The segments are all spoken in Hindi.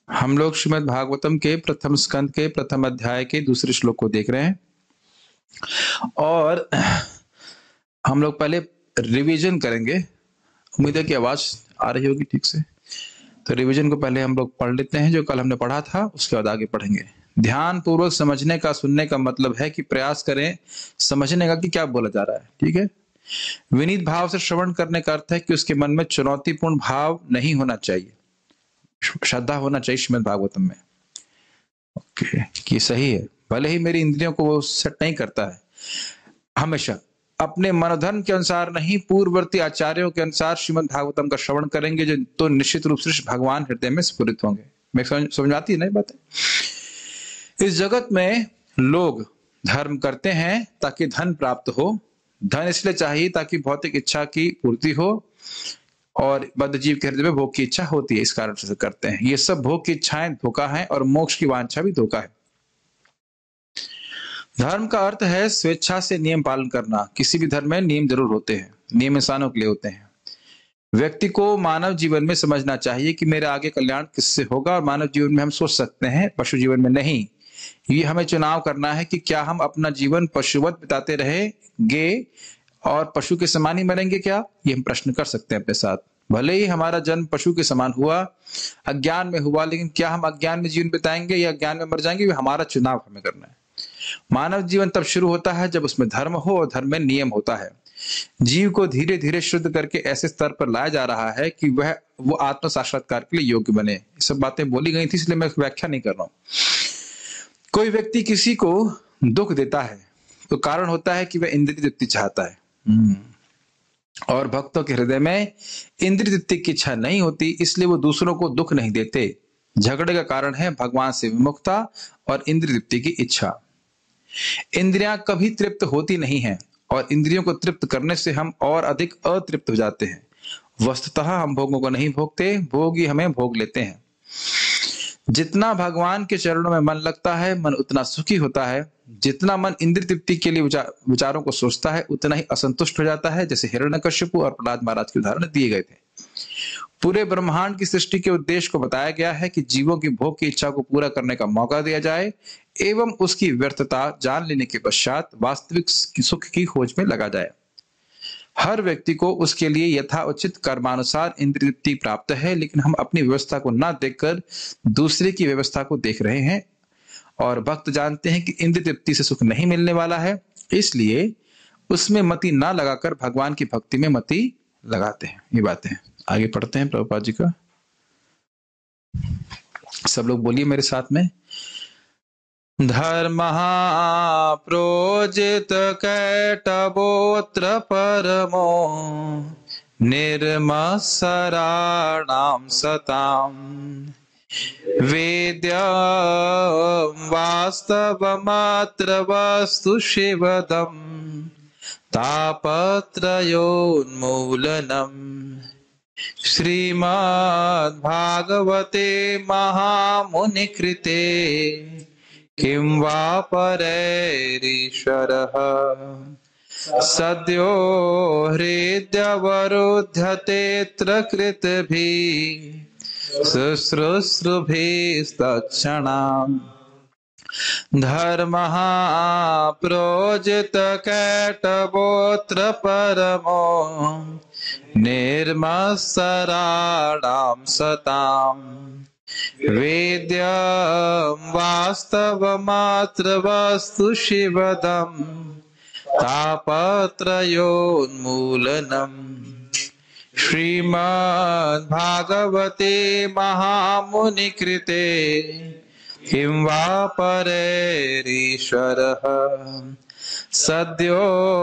हम लोग श्रीमद् भागवतम के प्रथम स्कंद के प्रथम अध्याय के दूसरे श्लोक को देख रहे हैं और हम लोग पहले रिवीजन करेंगे। उम्मीद है कि आवाज आ रही होगी ठीक से। तो रिवीजन को पहले हम लोग पढ़ लेते हैं जो कल हमने पढ़ा था, उसके बाद आगे पढ़ेंगे। ध्यान पूर्वक समझने का, सुनने का मतलब है कि प्रयास करें समझने का कि क्या बोला जा रहा है। ठीक है। विनीत भाव से श्रवण करने का अर्थ है कि उसके मन में चुनौतीपूर्ण भाव नहीं होना चाहिए, श्रद्धा होना चाहिए श्रीमद् भागवतम में। ओके, कि सही है। भले ही मेरी इंद्रियों को वो सेट नहीं करता है, हमेशा अपने मनोधर्म के अनुसार नहीं, पूर्ववर्ती आचार्यों के अनुसार श्रीमद् भागवतम का श्रवण करेंगे जो तो निश्चित रूप से भगवान हृदय में स्फुरित होंगे। मैं समझ आती है ना बातें। इस जगत में लोग धर्म करते हैं ताकि धन प्राप्त हो। धन इसलिए चाहिए ताकि भौतिक इच्छा की पूर्ति हो, और बद्ध जीव के हृदय में भोग की इच्छा होती है, इस कारण से करते हैं। ये सब भोग की इच्छाएं धोखा है और मोक्ष की वांछा भी धोखा है। धर्म का अर्थ है स्वेच्छा से नियम पालन करना। किसी भी धर्म में नियम जरूर होते हैं, नियम इंसानों के लिए होते हैं। व्यक्ति को मानव जीवन में समझना चाहिए कि मेरा आगे कल्याण किससे होगा, और मानव जीवन में हम सोच सकते हैं, पशु जीवन में नहीं। ये हमें चुनाव करना है कि क्या हम अपना जीवन पशुवत बिताते रहेंगे और पशु के समान ही मरेंगे क्या, ये हम प्रश्न कर सकते हैं अपने साथ। भले ही हमारा जन्म पशु के समान हुआ, अज्ञान में हुआ, लेकिन क्या हम अज्ञान में जीवन बिताएंगे या अज्ञान में मर जाएंगे, ये हमारा चुनाव हमें करना है। मानव जीवन तब शुरू होता है जब उसमें धर्म हो और धर्म में नियम होता है। जीव को धीरे धीरे शुद्ध करके ऐसे स्तर पर लाया जा रहा है कि वो आत्म साक्षात्कार के लिए योग्य बने। ये सब बातें बोली गई थी, इसलिए मैं व्याख्या नहीं कर रहा हूं। कोई व्यक्ति किसी को दुख देता है तो कारण होता है कि वह इंद्रिय तृप्ति चाहता है, और भक्तों के हृदय में इंद्रिय तृप्ति की इच्छा नहीं होती, इसलिए वो दूसरों को दुख नहीं देते। झगड़े का कारण है भगवान से विमुखता और इंद्रिय तृप्ति की इच्छा। इंद्रियां कभी तृप्त होती नहीं हैं, और इंद्रियों को तृप्त करने से हम और अधिक अतृप्त हो जाते हैं। वस्तुतः हम भोगों को नहीं भोगते, भोग ही हमें भोग लेते हैं। जितना भगवान के चरणों में मन लगता है, मन उतना सुखी होता है। जितना मन इंद्रिय तृप्ति के लिए विचारों को सोचता है, उतना ही असंतुष्ट हो जाता है, जैसे हिरण्यकश्यप और प्रहलाद महाराज के उदाहरण दिए गए थे। पूरे ब्रह्मांड की सृष्टि के उद्देश्य को बताया गया है कि जीवों की भोग की इच्छा को पूरा करने का मौका दिया जाए एवं उसकी व्यर्थता जान लेने के पश्चात वास्तविक सुख की खोज में लगा जाए। हर व्यक्ति को उसके लिए यथाउचित कर्मानुसार इंद्रिय तृप्ति प्राप्त है, लेकिन हम अपनी व्यवस्था को न देखकर दूसरे की व्यवस्था को देख रहे हैं। और भक्त जानते हैं कि इंद्रिय तृप्ति से सुख नहीं मिलने वाला है, इसलिए उसमें मति ना लगाकर भगवान की भक्ति में मति लगाते हैं। ये बातें आगे पढ़ते हैं प्रभुपाद जी का। सब लोग बोलिए मेरे साथ में। धर्मः प्रोजित कैटवोऽत्र परमो निर्मत्सराणां सताम् वेद्यं वास्तवमात्र वस्तु शिवदम् तापत्रयोन्मूलनम्। श्रीमद्भागवते महामुनिकृते किं वा परैरीश्वरः सद्यो हृद्यवरुध्यतेऽत्र कृतभिः शुश्रूषुभिस्तत्क्षणाम्। धर्मः प्रोजितकैटवोऽत्र परमो निर्मत्सराणां सताम् वेद्यं वास्तवमात्र वस्तु शिवदम् तापत्रयोन्मूलनम्। श्रीमद्भागवते महामुनिकृते किं वा परैरीश्वरः सद्यो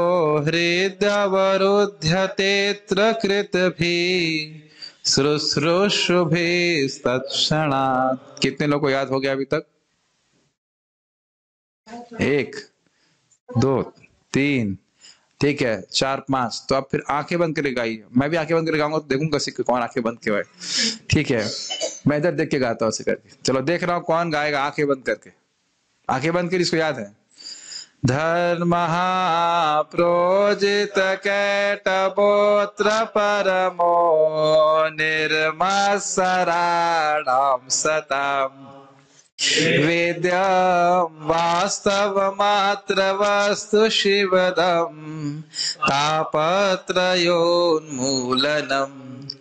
हृद्यवरुध्यतेऽत्र कृतभिः शुश्रूषुभिस्तत्क्षणात्। कितने लोगों को याद हो गया अभी तक? 1 2 3, ठीक है, 4 5। तो अब फिर आंखें बंद करके गाइए। मैं भी आंखें बंद करके गाऊंगा तो देखूंगा कि कौन आंखें बंद के गाए। ठीक है, मैं इधर देख के गाता हूं ऐसे करके। चलो देख रहा हूं कौन गाएगा आंखें बंद करके। आंखें बंद कर, इसको याद है। धर्मः प्रोजितकैटवोऽत्र परमो निर्मत्सराणां सताम् वेद्यं वास्तवमात्र वस्तु शिवदम् तापत्रयोन्मूलनम्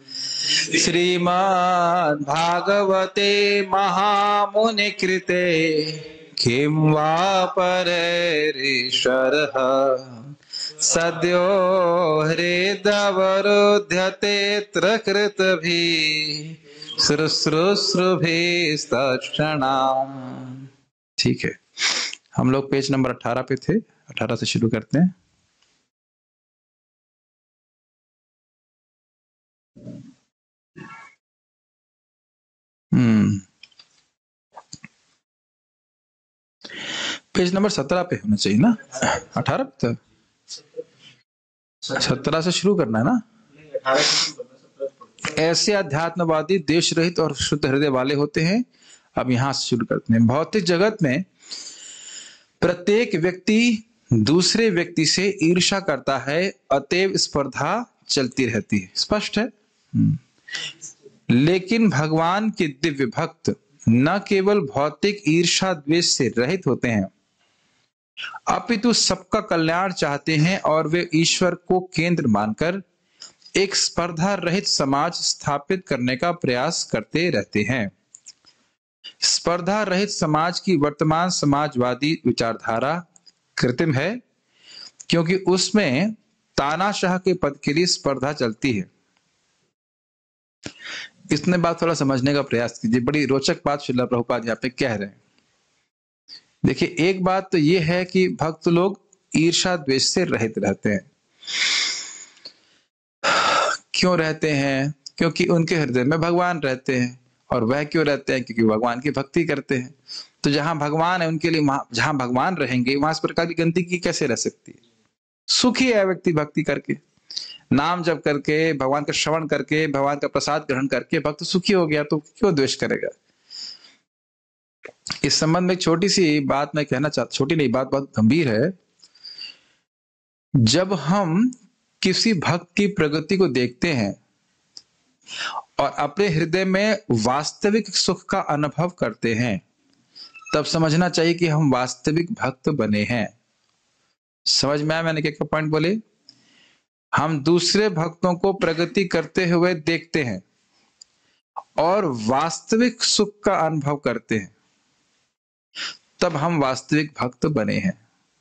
श्रीमद्भागवते महामुनिकृते किं वा परैरीश्वरः सद्यो हृदवरुध्यतेऽत्र कृतभिः शुश्रूषुभिस्तत्क्षणाम्। ठीक है, हम लोग पेज नंबर 18 पे थे। 18 से शुरू करते हैं। पेज नंबर 17 पे होना चाहिए ना? 18 पे था, 17 से शुरू करना है ना? ऐसे अध्यात्मवादी देश रहित और शुद्ध हृदय वाले होते हैं। अब यहां से शुरू करते हैं। भौतिक जगत में प्रत्येक व्यक्ति दूसरे व्यक्ति से ईर्ष्या करता है, अतएव स्पर्धा चलती रहती है। स्पष्ट है? लेकिन भगवान के दिव्य भक्त न केवल भौतिक ईर्ष्या द्वेष से रहित होते हैं, अपितु सबका कल्याण चाहते हैं और वे ईश्वर को केंद्र मानकर एक स्पर्धा रहित समाज स्थापित करने का प्रयास करते रहते हैं। स्पर्धा रहित समाज की वर्तमान समाजवादी विचारधारा कृत्रिम है, क्योंकि उसमें तानाशाह के पद के लिए स्पर्धा चलती है। इसने बात थोड़ा समझने का प्रयास कीजिए। बड़ी रोचक बात श्रील प्रभुपाद यहाँ पे कह रहे हैं। देखिए, एक बात तो ये है कि भक्त लोग ईर्ष्या द्वेष से रहित रहते हैं। क्यों रहते हैं? क्योंकि उनके हृदय में भगवान रहते हैं। और वह क्यों रहते हैं? क्योंकि भगवान की भक्ति करते हैं। तो जहां भगवान है उनके लिए, जहां भगवान रहेंगे वहां इस प्रकार की गंदगी कैसे रह सकती है? सुखी है व्यक्ति भक्ति करके, नाम जप करके, भगवान का श्रवण करके, भगवान का प्रसाद ग्रहण करके भक्त सुखी हो गया, तो क्यों द्वेष करेगा? इस संबंध में एक छोटी सी बात मैं कहना चाहता, छोटी नहीं, बात बहुत गंभीर है। जब हम किसी भक्त की प्रगति को देखते हैं और अपने हृदय में वास्तविक सुख का अनुभव करते हैं, तब समझना चाहिए कि हम वास्तविक भक्त बने हैं। समझ में आया मैंने क्या पॉइंट बोले? हम दूसरे भक्तों को प्रगति करते हुए देखते हैं और वास्तविक सुख का अनुभव करते हैं, तब हम वास्तविक भक्त बने हैं।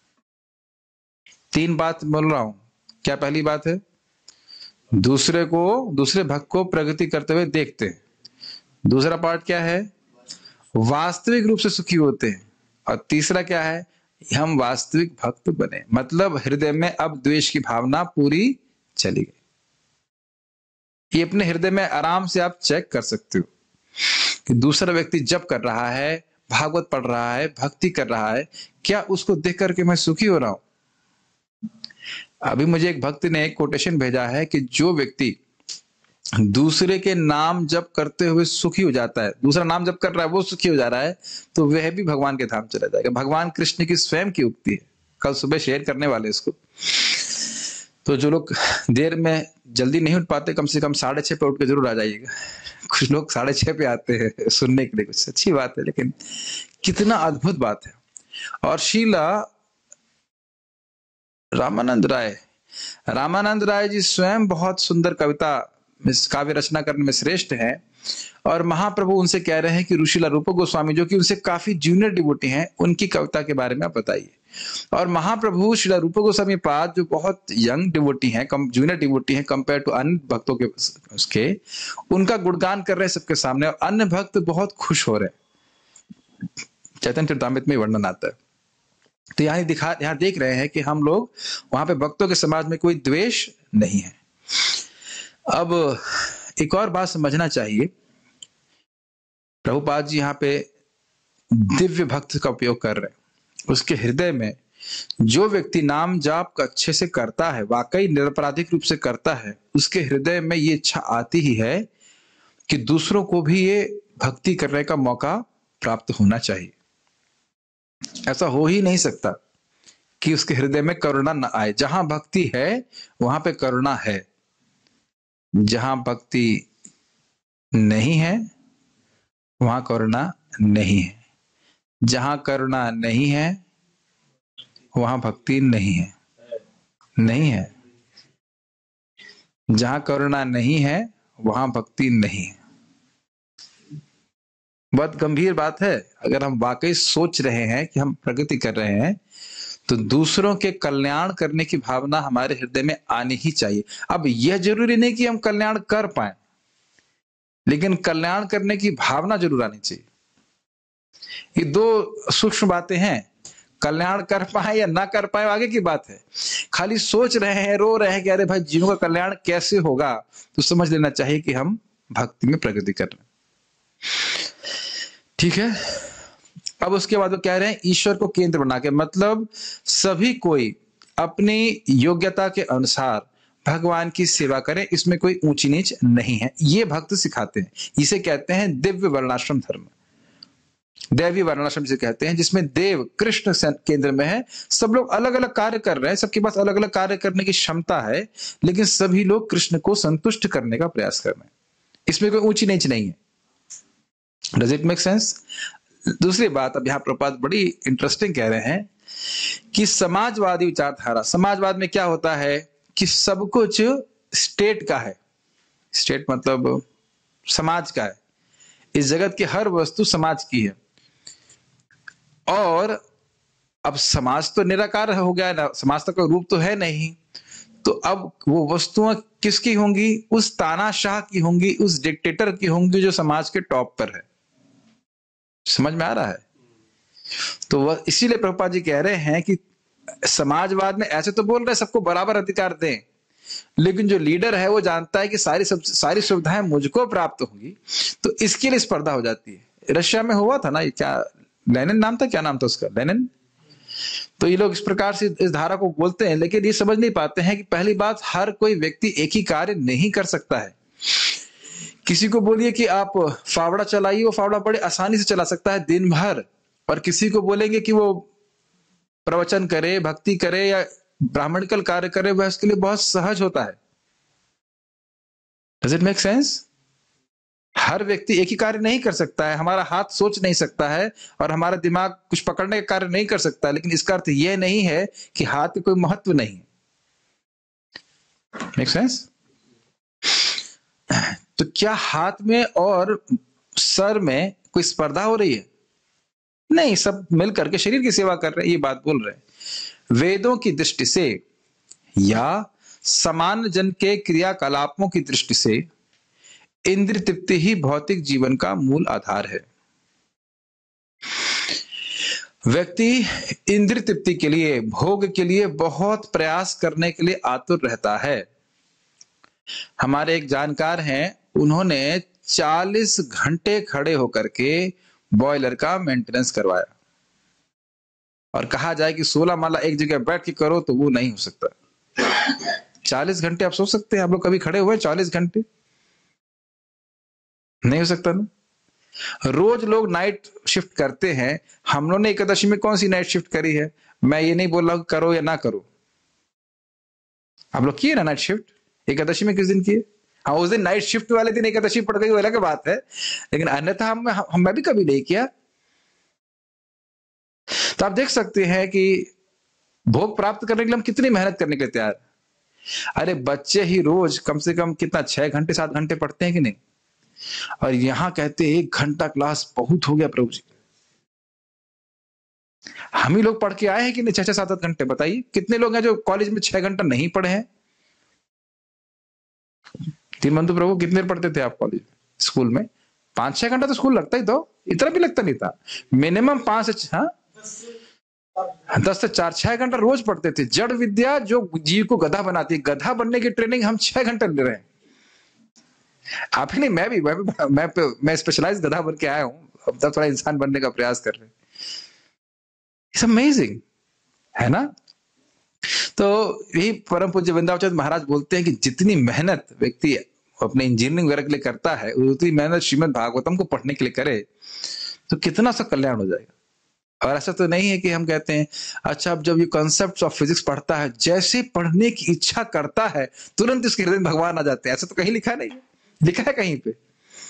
3 बात बोल रहा हूं। क्या पहली बात है? दूसरे भक्त को प्रगति करते हुए देखते हैं। दूसरा पार्ट क्या है? वास्तविक रूप से सुखी होते हैं। और तीसरा क्या है? हम वास्तविक भक्त बने, मतलब हृदय में अब द्वेष की भावना पूरी चली गई। ये अपने हृदय में आराम से आप चेक कर सकते हो कि दूसरा व्यक्ति जप कर रहा है, भागवत पढ़ रहा है, भक्ति कर रहा है, क्या उसको देख करके मैं सुखी हो रहा हूं? अभी मुझे एक भक्त ने एक कोटेशन भेजा है कि जो व्यक्ति दूसरे के नाम जप करते हुए सुखी हो जाता है, दूसरा नाम जप कर रहा है वो सुखी हो जा रहा है, तो वह भी भगवान के धाम चला जाएगा। भगवान कृष्ण की स्वयं की उक्ति है, कल सुबह शेयर करने वाले इसको। तो जो लोग देर में जल्दी नहीं उठ पाते, कम से कम 6:30 पे उठ के जरूर आ जाइएगा। कुछ लोग 6:30 पे आते हैं सुनने के लिए, कुछ अच्छी बात है, लेकिन कितना अद्भुत बात है। और शीला रामानंद राय जी स्वयं बहुत सुंदर कविता काव्य रचना करने में श्रेष्ठ है। और महाप्रभु उनसे कह रहे हैं कि ऋषिला रूप गोस्वामी, जो कि उनसे काफी जूनियर डिवोटी हैं, उनकी कविता के बारे में आप बताइए। और महाप्रभु श्रीला रूप गोस्वामी पाद, जो बहुत यंग डिवोटी हैं, जूनियर डिवोटी हैं कंपेयर टू अन्य भक्तों के, उसके उनका गुणगान कर रहे हैं सबके सामने, और अन्य भक्त बहुत खुश हो रहे हैं। चैतन्य चरितामृत में वर्णन आता है। तो यहाँ देख रहे हैं कि हम लोग वहां पे भक्तों के समाज में कोई द्वेष नहीं है। अब एक और बात समझना चाहिए, प्रभुपाद जी यहाँ पे दिव्य भक्त का उपयोग कर रहे हैं। उसके हृदय में जो व्यक्ति नाम जाप का अच्छे से करता है, वाकई निरपराधिक रूप से करता है, उसके हृदय में ये इच्छा आती ही है कि दूसरों को भी ये भक्ति करने का मौका प्राप्त होना चाहिए। ऐसा हो ही नहीं सकता कि उसके हृदय में करुणा न आए। जहां भक्ति है वहां पे करुणा है, जहां भक्ति नहीं है वहां करुणा नहीं है। जहां करुणा नहीं है वहां भक्ति नहीं है। नहीं है। जहां करुणा नहीं है वहां भक्ति नहीं है। बहुत गंभीर बात है। अगर हम वाकई सोच रहे हैं कि हम प्रगति कर रहे हैं तो दूसरों के कल्याण करने की भावना हमारे हृदय में आनी ही चाहिए। अब यह जरूरी नहीं कि हम कल्याण कर पाए, लेकिन कल्याण करने की भावना जरूर आनी चाहिए। ये दो सूक्ष्म बातें हैं। कल्याण कर पाए या ना कर पाए आगे की बात है। खाली सोच रहे हैं, रो रहे हैं कि अरे भाई जीवों का कल्याण कैसे होगा, तो समझ लेना चाहिए कि हम भक्ति में प्रगति कर रहे हैं। ठीक है। अब उसके बाद वो कह रहे हैं ईश्वर को केंद्र बना के, मतलब सभी कोई अपनी योग्यता के अनुसार भगवान की सेवा करें, इसमें कोई ऊंची नीच नहीं है। ये भक्त सिखाते हैं। इसे कहते हैं दिव्य वर्णाश्रम धर्म, दैवी वर्णाश्रम जिसे कहते हैं, जिसमें देव कृष्ण केंद्र में है। सब लोग अलग अलग कार्य कर रहे हैं, सबके पास अलग अलग कार्य करने की क्षमता है, लेकिन सभी लोग कृष्ण को संतुष्ट करने का प्रयास कर रहे हैं। इसमें कोई ऊंची नीच नहीं है। Does it make sense? दूसरी बात, अब यहां प्रपात बड़ी इंटरेस्टिंग कह रहे हैं कि समाजवादी विचारधारा, समाजवाद में क्या होता है कि सब कुछ स्टेट का है। स्टेट मतलब समाज का है। इस जगत की हर वस्तु समाज की है। और अब समाज तो निराकार हो गया ना, समाज का कोई रूप तो है नहीं, तो अब वो वस्तुएं किसकी होंगी? उस तानाशाह की होंगी, उस डिक्टेटर की होंगी जो समाज के टॉप पर है। समझ में आ रहा है? तो वह इसीलिए प्रभुपाद जी कह रहे हैं कि समाजवाद में ऐसे तो बोल रहे सबको बराबर अधिकार दें, लेकिन जो लीडर है वो जानता है कि सारी सुविधाएं मुझको प्राप्त होंगी, तो इसके लिए स्पर्धा हो जाती है। रशिया में हुआ था ना, ये क्या लेनिन नाम था, क्या नाम था उसका, लेनिन। तो ये लोग इस प्रकार से इस धारा को बोलते हैं, लेकिन ये समझ नहीं पाते हैं कि पहली बात, हर कोई व्यक्ति एक ही कार्य नहीं कर सकता है। किसी को बोलिए कि आप फावड़ा चलाइए, वो फावड़ा बड़े आसानी से चला सकता है दिन भर, और किसी को बोलेंगे कि वो प्रवचन करे, भक्ति करे या ब्राह्मणिकल कार्य करे, वह उसके लिए बहुत सहज होता है। Does it make sense? हर व्यक्ति एक ही कार्य नहीं कर सकता है। हमारा हाथ सोच नहीं सकता है और हमारा दिमाग कुछ पकड़ने का कार्य नहीं कर सकता, लेकिन इसका अर्थ यह नहीं है कि हाथ का कोई महत्व नहीं। Make sense? तो क्या हाथ में और सर में कोई स्पर्धा हो रही है? नहीं, सब मिलकर के शरीर की सेवा कर रहे हैं, ये बात बोल रहे हैं। वेदों की दृष्टि से या सामान्य जन के क्रियाकलापों की दृष्टि से इंद्रिय तृप्ति ही भौतिक जीवन का मूल आधार है। व्यक्ति इंद्रिय तृप्ति के लिए, भोग के लिए बहुत प्रयास करने के लिए आतुर रहता है। हमारे एक जानकार हैं, उन्होंने 40 घंटे खड़े होकर के बॉयलर का मेंटेनेंस करवाया, और कहा जाए कि 16 माला एक जगह बैठ के करो तो वो नहीं हो सकता। 40 घंटे आप सोच सकते हैं? आप लोग कभी खड़े हुए 40 घंटे? नहीं हो सकता ना। रोज लोग नाइट शिफ्ट करते हैं। हम लोगों ने एकादशी में कौन सी नाइट शिफ्ट करी है? मैं ये नहीं बोल रहा हूं करो या ना करो। आप लोग किए ना नाइट शिफ्ट? एकादशी में किस दिन किए? हाँ, उस दिन नाइट शिफ्ट वाले दिन एकादशी पड़ गई, वो अलग बात है, लेकिन अन्यथा मैं भी कभी नहीं किया। तो आप देख सकते हैं कि भोग प्राप्त करने के लिए हम कितनी मेहनत करने के लिए तैयार। अरे बच्चे ही रोज कम से कम कितना 6 घंटे 7 घंटे पढ़ते हैं कि नहीं? और यहां कहते हैं 1 घंटा क्लास बहुत हो गया प्रभु जी। हम ही लोग पढ़ के आए हैं कि नहीं 6-6 7-7 घंटे? बताइए कितने लोग हैं जो कॉलेज में 6 घंटा नहीं पढ़े हैं? तीनबंधु प्रभु कितने पढ़ते थे आप कॉलेज स्कूल में? 5-6 घंटा तो स्कूल लगता ही, तो इतना भी लगता नहीं था। मिनिमम 5 से 10 से 4-6 घंटा रोज पढ़ते थे। जड़ विद्या जो जीव को गधा बनाती है, गधा बनने की ट्रेनिंग हम 6 घंटे ले रहे हैं। आप ही नहीं, मैं स्पेशलाइज गधा बन के आया हूं, अब तक थोड़ा इंसान बनने का प्रयास कर रहे हैं। इट्स अमेजिंग, है ना? तो यही परम पूज्य वृंदावन महाराज बोलते हैं कि जितनी मेहनत व्यक्ति अपने इंजीनियरिंग वगैरह के लिए करता है, उतनी मेहनत श्रीमद् भागवतम को पढ़ने के लिए करे तो कितना सा कल्याण हो जाएगा। और ऐसा तो नहीं है कि हम कहते हैं अच्छा अब जब ये कॉन्सेप्ट ऑफ फिजिक्स पढ़ता है जैसे पढ़ने की इच्छा करता है तुरंत इसके हृदय में भगवान आ जाते हैं, ऐसा तो कहीं लिखा नहीं है। लिखा है कहीं पे?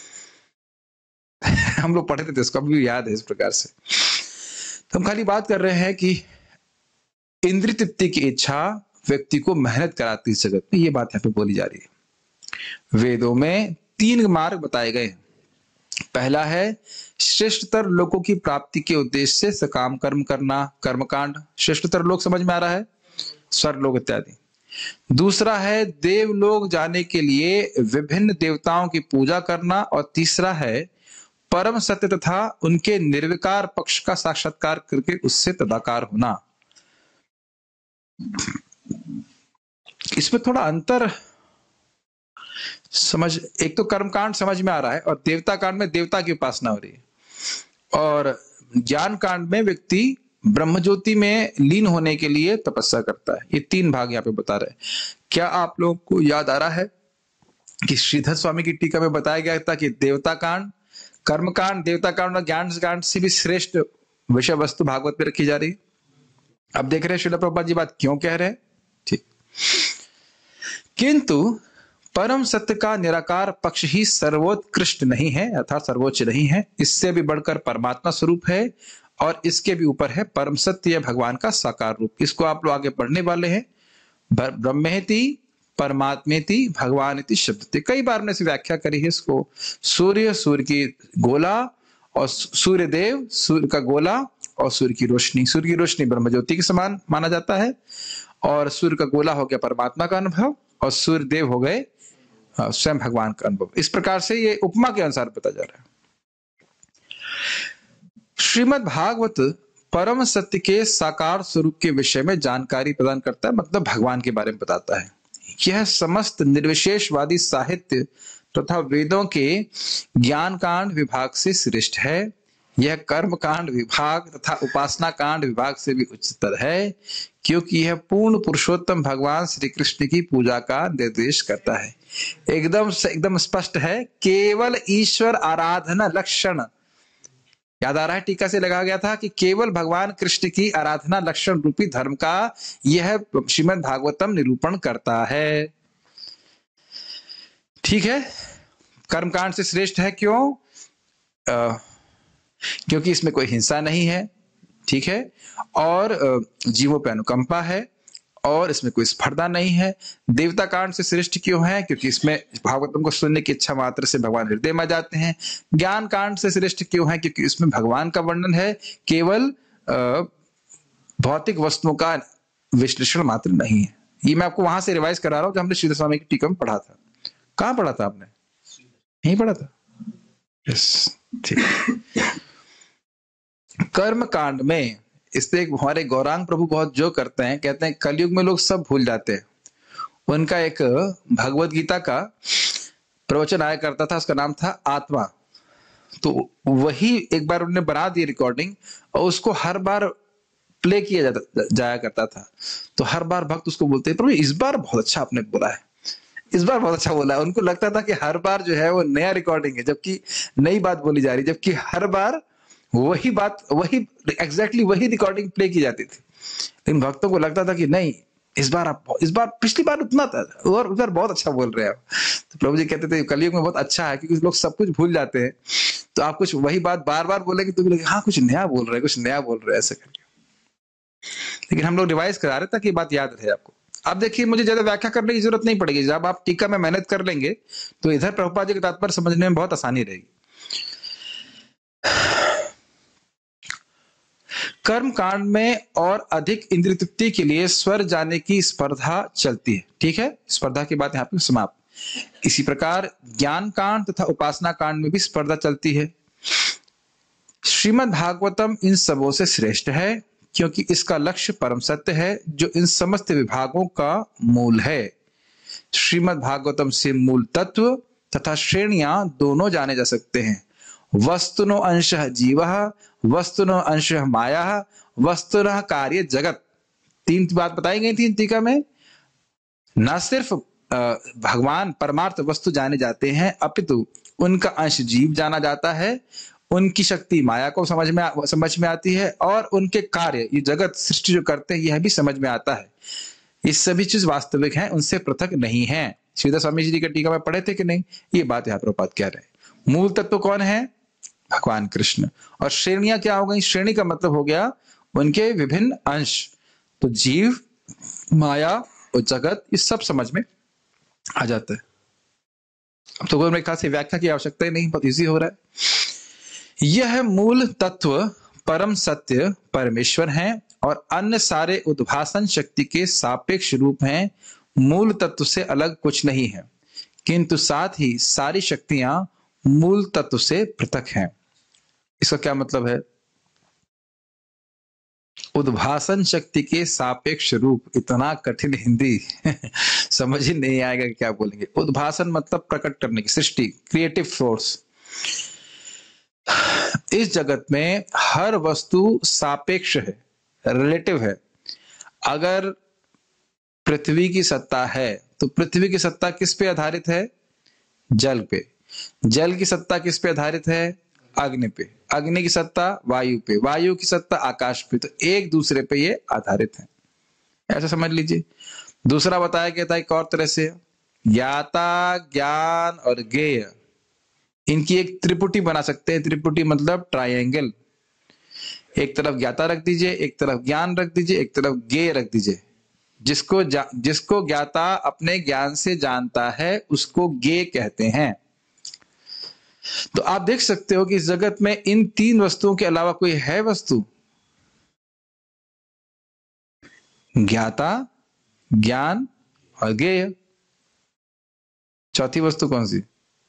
हम लोग पढ़ते थे, इसको अभी भी याद है इस प्रकार से। तो हम खाली बात कर रहे हैं कि इंद्रिय तृप्ति की इच्छा व्यक्ति को मेहनत कराती है इस जगत में, ये बात यहाँ पे बोली जा रही है। वेदों में 3 मार्ग बताए गए हैं। पहला है श्रेष्ठतर लोगों की प्राप्ति के उद्देश्य से सकाम कर्म करना, कर्मकांड। श्रेष्ठतर लोग समझ में आ रहा है, स्वर्गलोक इत्यादि। दूसरा है देवलोक जाने के लिए विभिन्न देवताओं की पूजा करना, और तीसरा है परम सत्य तथा उनके निर्विकार पक्ष का साक्षात्कार करके उससे तदाकार होना। इसमें थोड़ा अंतर समझ, एक तो कर्मकांड समझ में आ रहा है और देवता कांड में देवता की उपासना हो रही है, और ज्ञान कांड में व्यक्ति ब्रह्मज्योति में लीन होने के लिए तपस्या करता है। ये 3 भाग यहाँ पे बता रहे हैं। क्या आप लोगों को याद आ रहा है कि श्रीधर स्वामी की टीका में बताया गया था कि देवता कांड, कर्मकांड, देवता कांड और ज्ञान कांड से भी श्रेष्ठ विषय वस्तु भागवत में रखी जा रही है। अब देख रहे हैं श्रील प्रभुपाद जी बात क्यों कह रहे हैं, ठीक। किंतु परम सत्य का निराकार पक्ष ही सर्वोत्कृष्ट नहीं है, अर्थात सर्वोच्च नहीं है। इससे भी बढ़कर परमात्मा स्वरूप है, और इसके भी ऊपर है परम सत्य या भगवान का साकार रूप। इसको आप लोग आगे पढ़ने वाले हैं। ब्रह्मेति परमात्मेति भगवानेति शब्दते, कई बार हमने इसे व्याख्या करी है इसको। सूर्य, सूर्य की गोला, और सूर्य देव, सूर्य का गोला, और सूर्य की रोशनी। सूर्य की रोशनी ब्रह्म ज्योति के समान माना जाता है, और सूर्य का गोला हो गया परमात्मा का अनुभव, और सूर्य देव हो गए स्वयं भगवान का अनुभव। इस प्रकार से ये उपमा के अनुसार बताया जा रहा है। श्रीमद् भागवत परम सत्य के साकार स्वरूप के विषय में जानकारी प्रदान करता है, मतलब भगवान के बारे में बताता है। यह समस्त निर्विशेषवादी साहित्य तथा वेदों के ज्ञान कांड विभाग से श्रेष्ठ है। यह कर्म कांड विभाग तथा उपासना कांड विभाग से भी उच्चतर है, क्योंकि यह पूर्ण पुरुषोत्तम भगवान श्री कृष्ण की पूजा का निर्देश करता है। एकदम स्पष्ट है, केवल ईश्वर आराधना लक्षण, याद आ रहा है टीका से लगा गया था कि केवल भगवान कृष्ण की आराधना लक्षण रूपी धर्म का यह श्रीमद् भागवतम निरूपण करता है। ठीक है, कर्मकांड से श्रेष्ठ है, क्यों? क्योंकि इसमें कोई हिंसा नहीं है, ठीक है, और जीवों पे अनुकंपा है, और इसमें कोई स्पर्धा नहीं है। देवता कांड से श्रेष्ठ क्यों है? क्योंकि इसमें भागवतम को सुनने की इच्छा मात्र से भगवान हृदय में जाते हैं। ज्ञान कांड से श्रेष्ठ क्यों है? क्योंकि इसमें भगवान का वर्णन है, केवल भौतिक वस्तुओं का विश्लेषण मात्र नहीं है। ये मैं आपको वहां से रिवाइज करा रहा हूं जो हमने श्रीधर स्वामी की टीका में पढ़ा था। कहाँ पढ़ा था आपने? यहीं पढ़ा था, यस, ठीक। कर्म कांड में इसलिए हमारे गौरांग प्रभु बहुत जो करते हैं, कहते हैं कलयुग में लोग सब भूल जाते हैं। उनका एक भगवत गीता का प्रवचन आया करता था, उसका नाम था आत्मा। तो वही एक बार उन्होंने बना दी रिकॉर्डिंग, और उसको हर बार प्ले किया जाया करता था। तो हर बार भक्त उसको बोलते, प्रभु इस बार बहुत अच्छा आपने बोला है, इस बार बहुत अच्छा बोला है। उनको लगता था कि हर बार जो है वो नया रिकॉर्डिंग है, जबकि नई बात बोली जा रही, जबकि हर बार वही बात, वही एग्जैक्टली वही रिकॉर्डिंग प्ले की जाती थी। लेकिन भक्तों को लगता था कि नहीं, इस बार पिछली बार उतना था, और इस बार बहुत अच्छा बोल रहे हैं आप। तो प्रभु जी कहते थे कलयुग में बहुत अच्छा है, क्योंकि लोग सब कुछ भूल जाते हैं। तो आप कुछ वही बात बार बार बोलेंगे तो लगे हाँ कुछ नया बोल रहे हैं, कुछ नया बोल रहे हैं, ऐसे करके। लेकिन हम लोग रिवाइज करा रहे ताकि बात याद रहे आपको। अब देखिए, मुझे ज्यादा व्याख्या करने की जरूरत नहीं पड़ेगी। जब आप टीका में मेहनत कर लेंगे तो इधर प्रभुपाद जी के तात्पर्य समझने में बहुत आसानी रहेगी। कर्म कांड में और अधिक इंद्रिय तृप्ति के लिए स्वर्ग जाने की स्पर्धा चलती है, ठीक है, स्पर्धा की बात यहाँ पे समाप्त। इसी प्रकार ज्ञान कांड तथा उपासना कांड में भी स्पर्धा चलती है। श्रीमद् भागवतम इन सबों से श्रेष्ठ है, क्योंकि इसका लक्ष्य परम सत्य है, जो इन समस्त विभागों का मूल है। श्रीमद् भागवतम से मूल तत्व तथा श्रेणियां दोनों जाने जा सकते हैं। वस्तुनो अंशः जीवः, वस्तुनो अंशः माया, वस्तुनः कार्य जगत। 3 बात बताई गई थी टीका में। न सिर्फ भगवान परमार्थ वस्तु जाने जाते हैं, अपितु उनका अंश जीव जाना जाता है, उनकी शक्ति माया को समझ में आती है, और उनके कार्य, ये जगत सृष्टि जो करते हैं, यह भी समझ में आता है। ये सभी चीज वास्तविक हैं, उनसे पृथक नहीं है। श्रीधर स्वामी जी की टीका में पढ़े थे कि नहीं? ये बात यहाँ प्रभुपाद कह रहे हैं। मूल तत्व कौन है? भगवान कृष्ण। और श्रेणियां क्या हो गई? श्रेणी का मतलब हो गया उनके विभिन्न अंश। तो जीव, माया और जगत, ये सब समझ में आ जाता है। अब तो मेरे ख्याल से व्याख्या की आवश्यकता ही नहीं, बहुत इजी हो रहा है। यह मूल तत्व परम सत्य परमेश्वर हैं और अन्य सारे उद्भासन शक्ति के सापेक्ष रूप हैं। मूल तत्व से अलग कुछ नहीं है, किंतु साथ ही सारी शक्तियां मूल तत्व से पृथक हैं। इसका क्या मतलब है? उद्भासन शक्ति के सापेक्ष रूप, इतना कठिन हिंदी समझ ही नहीं आएगा कि क्या बोलेंगे। उद्भासन मतलब प्रकट करने की, सृष्टि, क्रिएटिव फोर्स। इस जगत में हर वस्तु सापेक्ष है, रिलेटिव है। अगर पृथ्वी की सत्ता है तो पृथ्वी की सत्ता किस पे आधारित है? जल पे। जल की सत्ता किस पे आधारित है? अग्नि पे। अग्नि की सत्ता वायु पे। वायु की सत्ता आकाश पे। तो एक दूसरे पे ये आधारित है, ऐसा समझ लीजिए। दूसरा बताया गया था एक और तरह से, ज्ञाता, ज्ञान और ज्ञेय, इनकी एक त्रिपुटी बना सकते हैं। त्रिपुटी मतलब ट्रायंगल। एक तरफ ज्ञाता रख दीजिए, एक तरफ ज्ञान रख दीजिए, एक तरफ ज्ञेय रख दीजिए। जिसको ज्ञाता अपने ज्ञान से जानता है उसको ज्ञेय कहते हैं। तो आप देख सकते हो कि इस जगत में इन तीन वस्तुओं के अलावा कोई है वस्तु? ज्ञाता, ज्ञान और ज्ञेय। चौथी वस्तु कौन सी?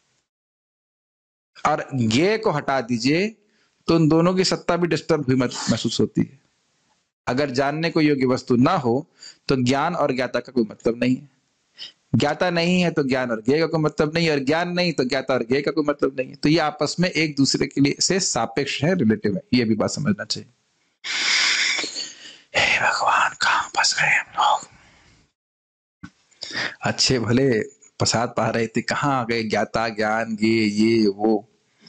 और ज्ञेय को हटा दीजिए तो उन दोनों की सत्ता भी डिस्टर्ब हुई महसूस होती है। अगर जानने को योग्य वस्तु ना हो तो ज्ञान और ज्ञाता का कोई मतलब नहीं है। ज्ञाता नहीं है तो ज्ञान और ज्ञेय का कोई मतलब नहीं है, और ज्ञान नहीं तो ज्ञाता और ज्ञेय का कोई मतलब नहीं है। तो ये आपस में एक दूसरे के लिए से सापेक्ष है, रिलेटिव है। ये भी बात समझना चाहिए। हे भगवान, कहां फंस गए हम लोग? अच्छे भले प्रसाद पा रहे थे, कहां आ गए ज्ञाता, ज्ञान, ज्ञेय, ये वो।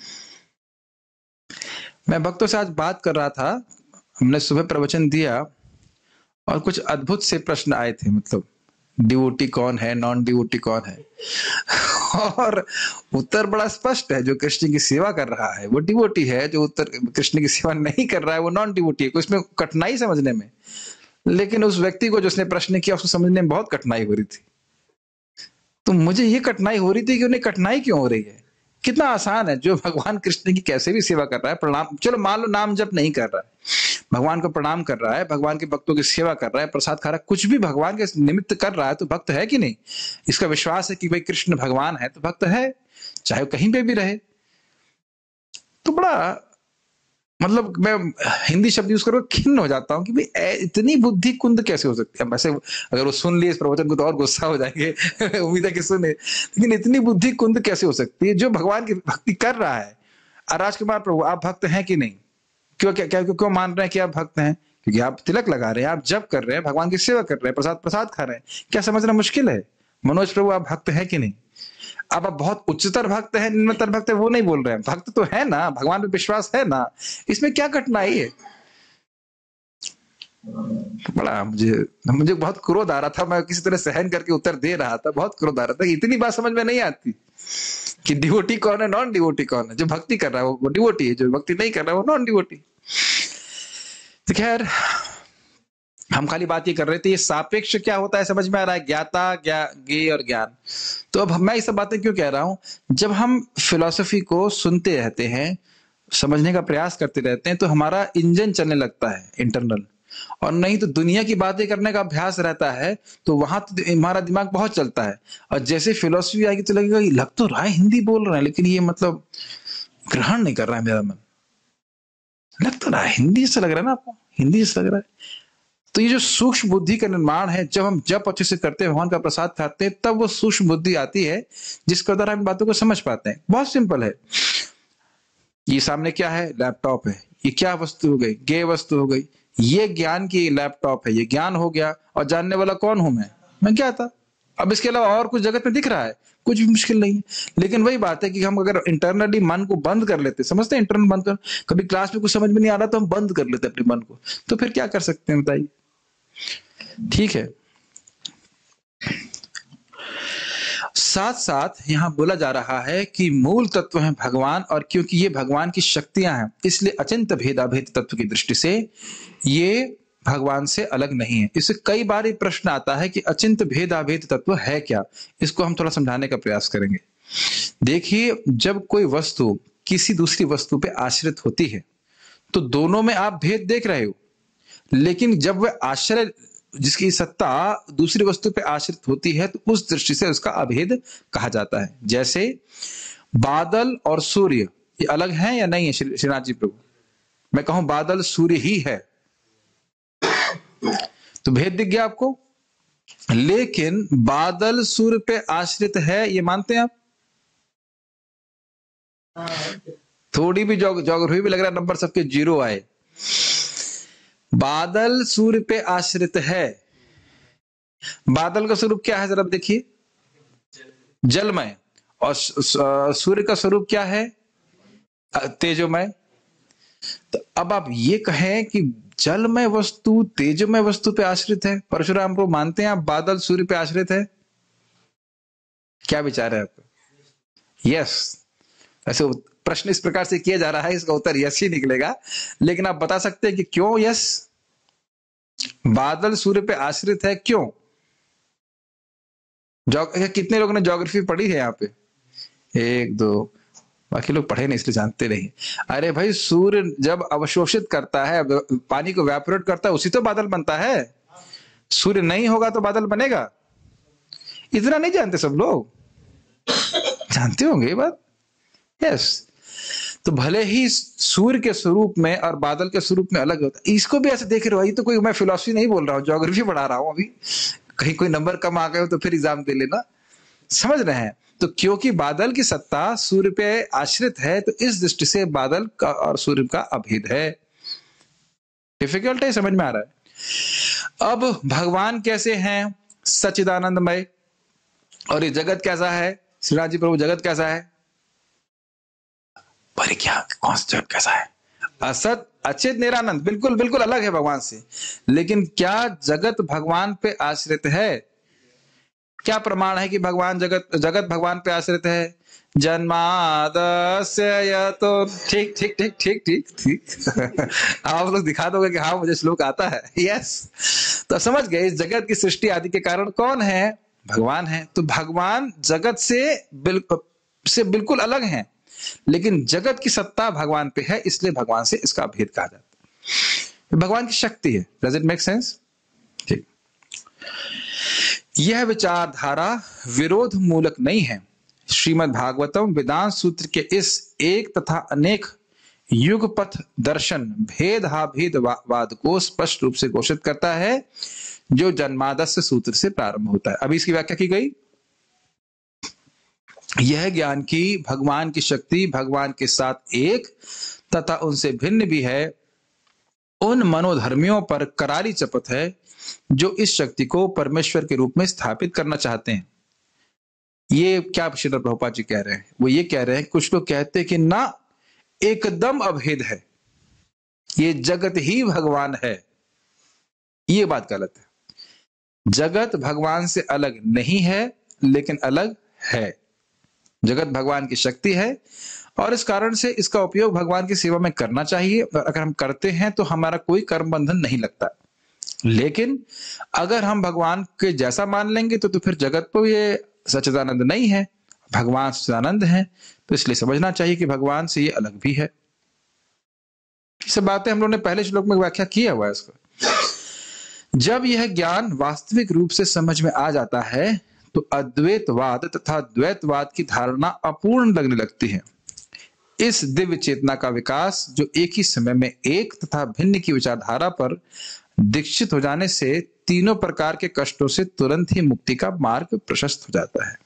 मैं भक्तों से आज बात कर रहा था, हमने सुबह प्रवचन दिया और कुछ अद्भुत से प्रश्न आए थे। मतलब डिवोटी कौन है, नॉन डिवोटी कौन है? और उत्तर बड़ा स्पष्ट है। जो कृष्ण की सेवा कर रहा है वो डिवोटी है, जो कृष्ण की सेवा नहीं कर रहा है वो नॉन डिवोटी है। इसमें कठिनाई समझने में, लेकिन उस व्यक्ति को जिसने प्रश्न किया उसको समझने में बहुत कठिनाई हो रही थी। तो मुझे ये कठिनाई हो रही थी कि उन्हें कठिनाई क्यों हो रही है। कितना आसान है, जो भगवान कृष्ण की कैसे भी सेवा कर रहा है, प्रणाम, चलो मान लो नाम जप नहीं कर रहा है, भगवान को प्रणाम कर रहा है, भगवान के भक्तों की सेवा कर रहा है, प्रसाद खा रहा है, कुछ भी भगवान के निमित्त कर रहा है, तो भक्त है कि नहीं? इसका विश्वास है कि भाई कृष्ण भगवान है तो भक्त है, चाहे वो कहीं पे भी रहे। तो बड़ा मतलब मैं हिंदी शब्द यूज करो, खिन्न हो जाता हूँ कि भाई इतनी बुद्धि कुंद कैसे हो सकती है। वैसे अगर वो सुन लिए इस प्रवचन को तो और गुस्सा हो जाएंगे उम्मीद है कि सुने, लेकिन इतनी बुद्धि कुंद कैसे हो सकती है? जो भगवान की भक्ति कर रहा है। राजकुमार प्रभु, आप भक्त हैं कि नहीं? क्यों मान रहे हैं कि आप भक्त हैं? क्योंकि आप तिलक लगा रहे हैं, आप जप कर रहे हैं, भगवान की सेवा कर रहे हैं, प्रसाद खा रहे हैं। क्या समझना मुश्किल है? मनोज प्रभु, आप भक्त हैं कि नहीं? अब आप बहुत उच्चतर भक्त है, निम्नतर भक्त है, वो नहीं बोल रहे हैं। भक्त तो है ना, भगवान पे विश्वास है ना, इसमें क्या कठिनाई है? बड़ा मुझे बहुत क्रोध आ रहा था। मैं किसी तरह सहन करके उत्तर दे रहा था, बहुत क्रोध आ रहा था। इतनी बात समझ में नहीं आती कि डिवोटी कौन है, नॉन डिवोटी कौन है। जो भक्ति कर रहा है वो डिवोटी है, जो भक्ति नहीं कर रहा है वो नॉन डिवोटी। तो खैर, हम खाली बात ये कर रहे थे, ये सापेक्ष क्या होता है समझ में आ रहा है? ज्ञाता, ज्ञेय और ज्ञान। तो अब मैं ये सब बातें क्यों कह रहा हूं? जब हम फिलॉसफी को सुनते रहते हैं, समझने का प्रयास करते रहते हैं, तो हमारा इंजन चलने लगता है इंटरनल। और नहीं तो दुनिया की बातें करने का अभ्यास रहता है तो वहां तो हमारा दिमाग बहुत चलता है। और जैसे फिलॉसफी आएगी तो लगेगा लग तो रहा है हिंदी बोल रहा है, लेकिन ये मतलब ग्रहण नहीं कर रहा है मेरा मन। लग तो रहा है हिंदी से लग रहा है ना आपको, हिंदी से लग रहा है। तो ये जो सूक्ष्म बुद्धि का निर्माण है, जब हम जप अच्छे से करते हैं, भगवान का प्रसाद खाते हैं, तब वो सूक्ष्म बुद्धि आती है जिसके द्वारा हम बातों को समझ पाते हैं। बहुत सिंपल है। ये सामने क्या है? लैपटॉप है। ये क्या वस्तु हो गई? ज्ञेय वस्तु हो गई। ये ज्ञान की लैपटॉप है, ये ज्ञान हो गया। और जानने वाला कौन हूं मैं? ज्ञाता। अब इसके अलावा और कुछ जगत में दिख रहा है? कुछ भी मुश्किल नहीं है। लेकिन वही बात है कि हम अगर इंटरनली मन को बंद कर लेते, समझते हैं इंटरनल बंद कर, कभी क्लास में कुछ समझ में नहीं आ रहा तो हम बंद कर लेते अपने मन को, तो फिर क्या कर सकते हैं बताइए? ठीक है। साथ साथ यहां बोला जा रहा है कि मूल तत्व है भगवान, और क्योंकि ये भगवान की शक्तियां हैं इसलिए अचिंत्य भेदाभेद तत्व की दृष्टि से ये भगवान से अलग नहीं है। इससे कई बार ये प्रश्न आता है कि अचिंत्य भेदाभेद तत्व है क्या? इसको हम थोड़ा समझाने का प्रयास करेंगे। देखिए, जब कोई वस्तु किसी दूसरी वस्तु पे आश्रित होती है तो दोनों में आप भेद देख रहे हो, लेकिन जब वह आश्रय, जिसकी सत्ता दूसरी वस्तु पे आश्रित होती है, तो उस दृष्टि से उसका अभेद कहा जाता है। जैसे बादल और सूर्य, ये अलग हैं या नहीं है श्रीनाथ जी प्रभु? मैं कहूं बादल सूर्य ही है तो भेद दिख गया आपको। लेकिन बादल सूर्य पे आश्रित है, ये मानते हैं आप? थोड़ी भी ज्योग्राफी भी लग रहा है नंबर सबके 0 आए। बादल सूर्य पे आश्रित है। बादल का स्वरूप क्या है जरा देखिए? जलमय। और सूर्य का स्वरूप क्या है? तेजोमय। तो अब आप ये कहें कि जलमय वस्तु तेजोमय वस्तु पे आश्रित है, परशुराम को मानते हैं आप बादल सूर्य पे आश्रित है? क्या विचार है आपका? यस। ऐसे प्रश्न इस प्रकार से किया जा रहा है, इसका उत्तर यस ही निकलेगा। लेकिन आप बता सकते हैं कि क्यों यस? बादल सूर्य पे आश्रित है, क्यों? कितने लोगों ने ज्योग्राफी पढ़ी है यहाँ पे? 1 2, बाकी लोग पढ़े नहीं इसलिए जानते नहीं। अरे भाई, सूर्य जब अवशोषित करता है, पानी को वेपोरेट करता है, उसी तो बादल बनता है। सूर्य नहीं होगा तो बादल बनेगा? इतना नहीं जानते सब लोग? जानते होंगे ये बात। यस। तो भले ही सूर्य के स्वरूप में और बादल के स्वरूप में अलग होता है, इसको भी ऐसे देख रहे हो। ये तो कोई मैं फिलॉसफी नहीं बोल रहा हूँ, ज्योग्राफी पढ़ा रहा हूँ। अभी कहीं कोई नंबर कम आ गए हो तो फिर एग्जाम दे लेना, समझ रहे हैं? तो क्योंकि बादल की सत्ता सूर्य पे आश्रित है, तो इस दृष्टि से बादल का और सूर्य का अभेद है। डिफिकल्ट है, समझ में आ रहा है? अब भगवान कैसे हैं? सच्चिदानंदमय। और ये जगत कैसा है? श्रीनाथ जी प्रभु, जगत कैसा है? पर क्या, कौन सा जगत कैसा है? असत अचित निरानंद, बिल्कुल बिल्कुल अलग है भगवान से। लेकिन क्या जगत भगवान पे आश्रित है? क्या प्रमाण है कि जगत भगवान पे आश्रित है? जन्मादस्य तो ठीक ठीक ठीक ठीक ठीक ठीक आप लोग दिखा दोगे कि हाँ मुझे श्लोक आता है। यस। तो समझ गए, इस जगत की सृष्टि आदि के कारण कौन है? भगवान है। तो भगवान जगत से बिल्कुल अलग हैं, लेकिन जगत की सत्ता भगवान पे है, इसलिए भगवान से इसका भेद कहा जाता है। भगवान की शक्ति है। Does it make sense? ठीक। यह विचारधारा विरोध मूलक नहीं है। श्रीमद् भागवतम वेदांत सूत्र के इस एक तथा अनेक युगपथ दर्शन भेदाभेदवाद को स्पष्ट रूप से घोषित करता है, जो जन्मादस्य सूत्र से प्रारंभ होता है। अभी इसकी व्याख्या की गई। यह ज्ञान की भगवान की शक्ति भगवान के साथ एक तथा उनसे भिन्न भी है, उन मनोधर्मियों पर करारी चपत है जो इस शक्ति को परमेश्वर के रूप में स्थापित करना चाहते हैं। ये क्या श्रील प्रभुपाद जी कह रहे हैं? वो ये कह रहे हैं, कुछ लोग कहते हैं कि ना, एकदम अभेद है, ये जगत ही भगवान है। ये बात गलत है। जगत भगवान से अलग नहीं है, लेकिन अलग है। जगत भगवान की शक्ति है और इस कारण से इसका उपयोग भगवान की सेवा में करना चाहिए। और अगर हम करते हैं तो हमारा कोई कर्म बंधन नहीं लगता। लेकिन अगर हम भगवान के जैसा मान लेंगे तो फिर जगत को ये सच्चिदानंद नहीं है, भगवान सच्चिदानंद है। तो इसलिए समझना चाहिए कि भगवान से ये अलग भी है। ये सब बातें हम लोगों ने पहले श्लोक में व्याख्या किया हुआ है इसको। जब यह ज्ञान वास्तविक रूप से समझ में आ जाता है तो अद्वैतवाद तथा द्वैतवाद की धारणा अपूर्ण लगने लगती है। इस दिव्य चेतना का विकास, जो एक ही समय में एक तथा भिन्न की विचारधारा पर दीक्षित हो जाने से तीनों प्रकार के कष्टों से तुरंत ही मुक्ति का मार्ग प्रशस्त हो जाता है।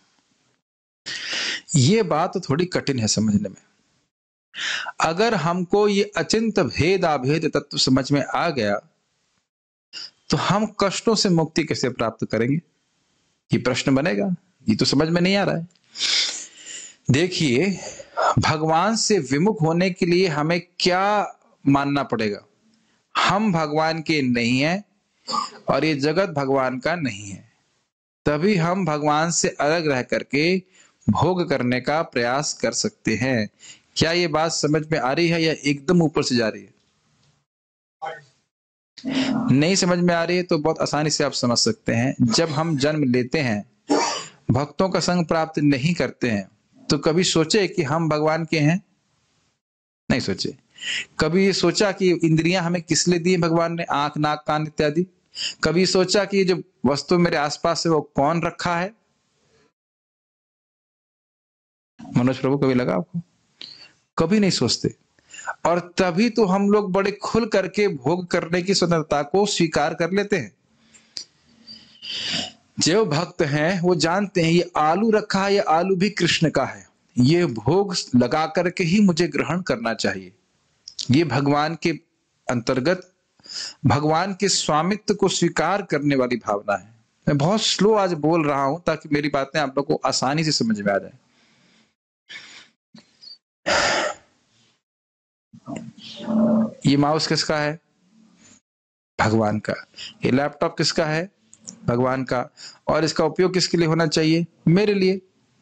ये बात तो थोड़ी कठिन है समझने में। अगर हमको ये अचिंत्य भेदाभेद तत्व समझ में आ गया तो हम कष्टों से मुक्ति कैसे प्राप्त करेंगे? ये प्रश्न बनेगा, ये तो समझ में नहीं आ रहा है। देखिए, भगवान से विमुख होने के लिए हमें क्या मानना पड़ेगा? हम भगवान के नहीं हैं और ये जगत भगवान का नहीं है। तभी हम भगवान से अलग रह करके भोग करने का प्रयास कर सकते हैं। क्या ये बात समझ में आ रही है या एकदम ऊपर से जा रही है? नहीं समझ में आ रही है तो बहुत आसानी से आप समझ सकते हैं। जब हम जन्म लेते हैं, भक्तों का संग प्राप्त नहीं करते हैं, तो कभी सोचे कि हम भगवान के हैं? नहीं सोचे। कभी ये सोचा कि इंद्रियां हमें किस लिए दी है भगवान ने, आंख, नाक, कान इत्यादि? कभी सोचा कि जो वस्तु मेरे आसपास है वो कौन रखा है? मनोज प्रभु, कभी लगा आपको? कभी नहीं सोचते। और तभी तो हम लोग बड़े खुल करके भोग करने की स्वतंत्रता को स्वीकार कर लेते हैं। जो भक्त हैं वो जानते हैं ये आलू रखा है, ये आलू भी कृष्ण का है, ये भोग लगा करके ही मुझे ग्रहण करना चाहिए। ये भगवान के अंतर्गत भगवान के स्वामित्व को स्वीकार करने वाली भावना है। मैं बहुत स्लो आज बोल रहा हूं ताकि मेरी बातें आप लोग को आसानी से समझ में आ जाए। ये माउस किसका है? भगवान का। ये लैपटॉप किसका है? भगवान का। और इसका उपयोग किसके लिए होना चाहिए? मेरे लिए।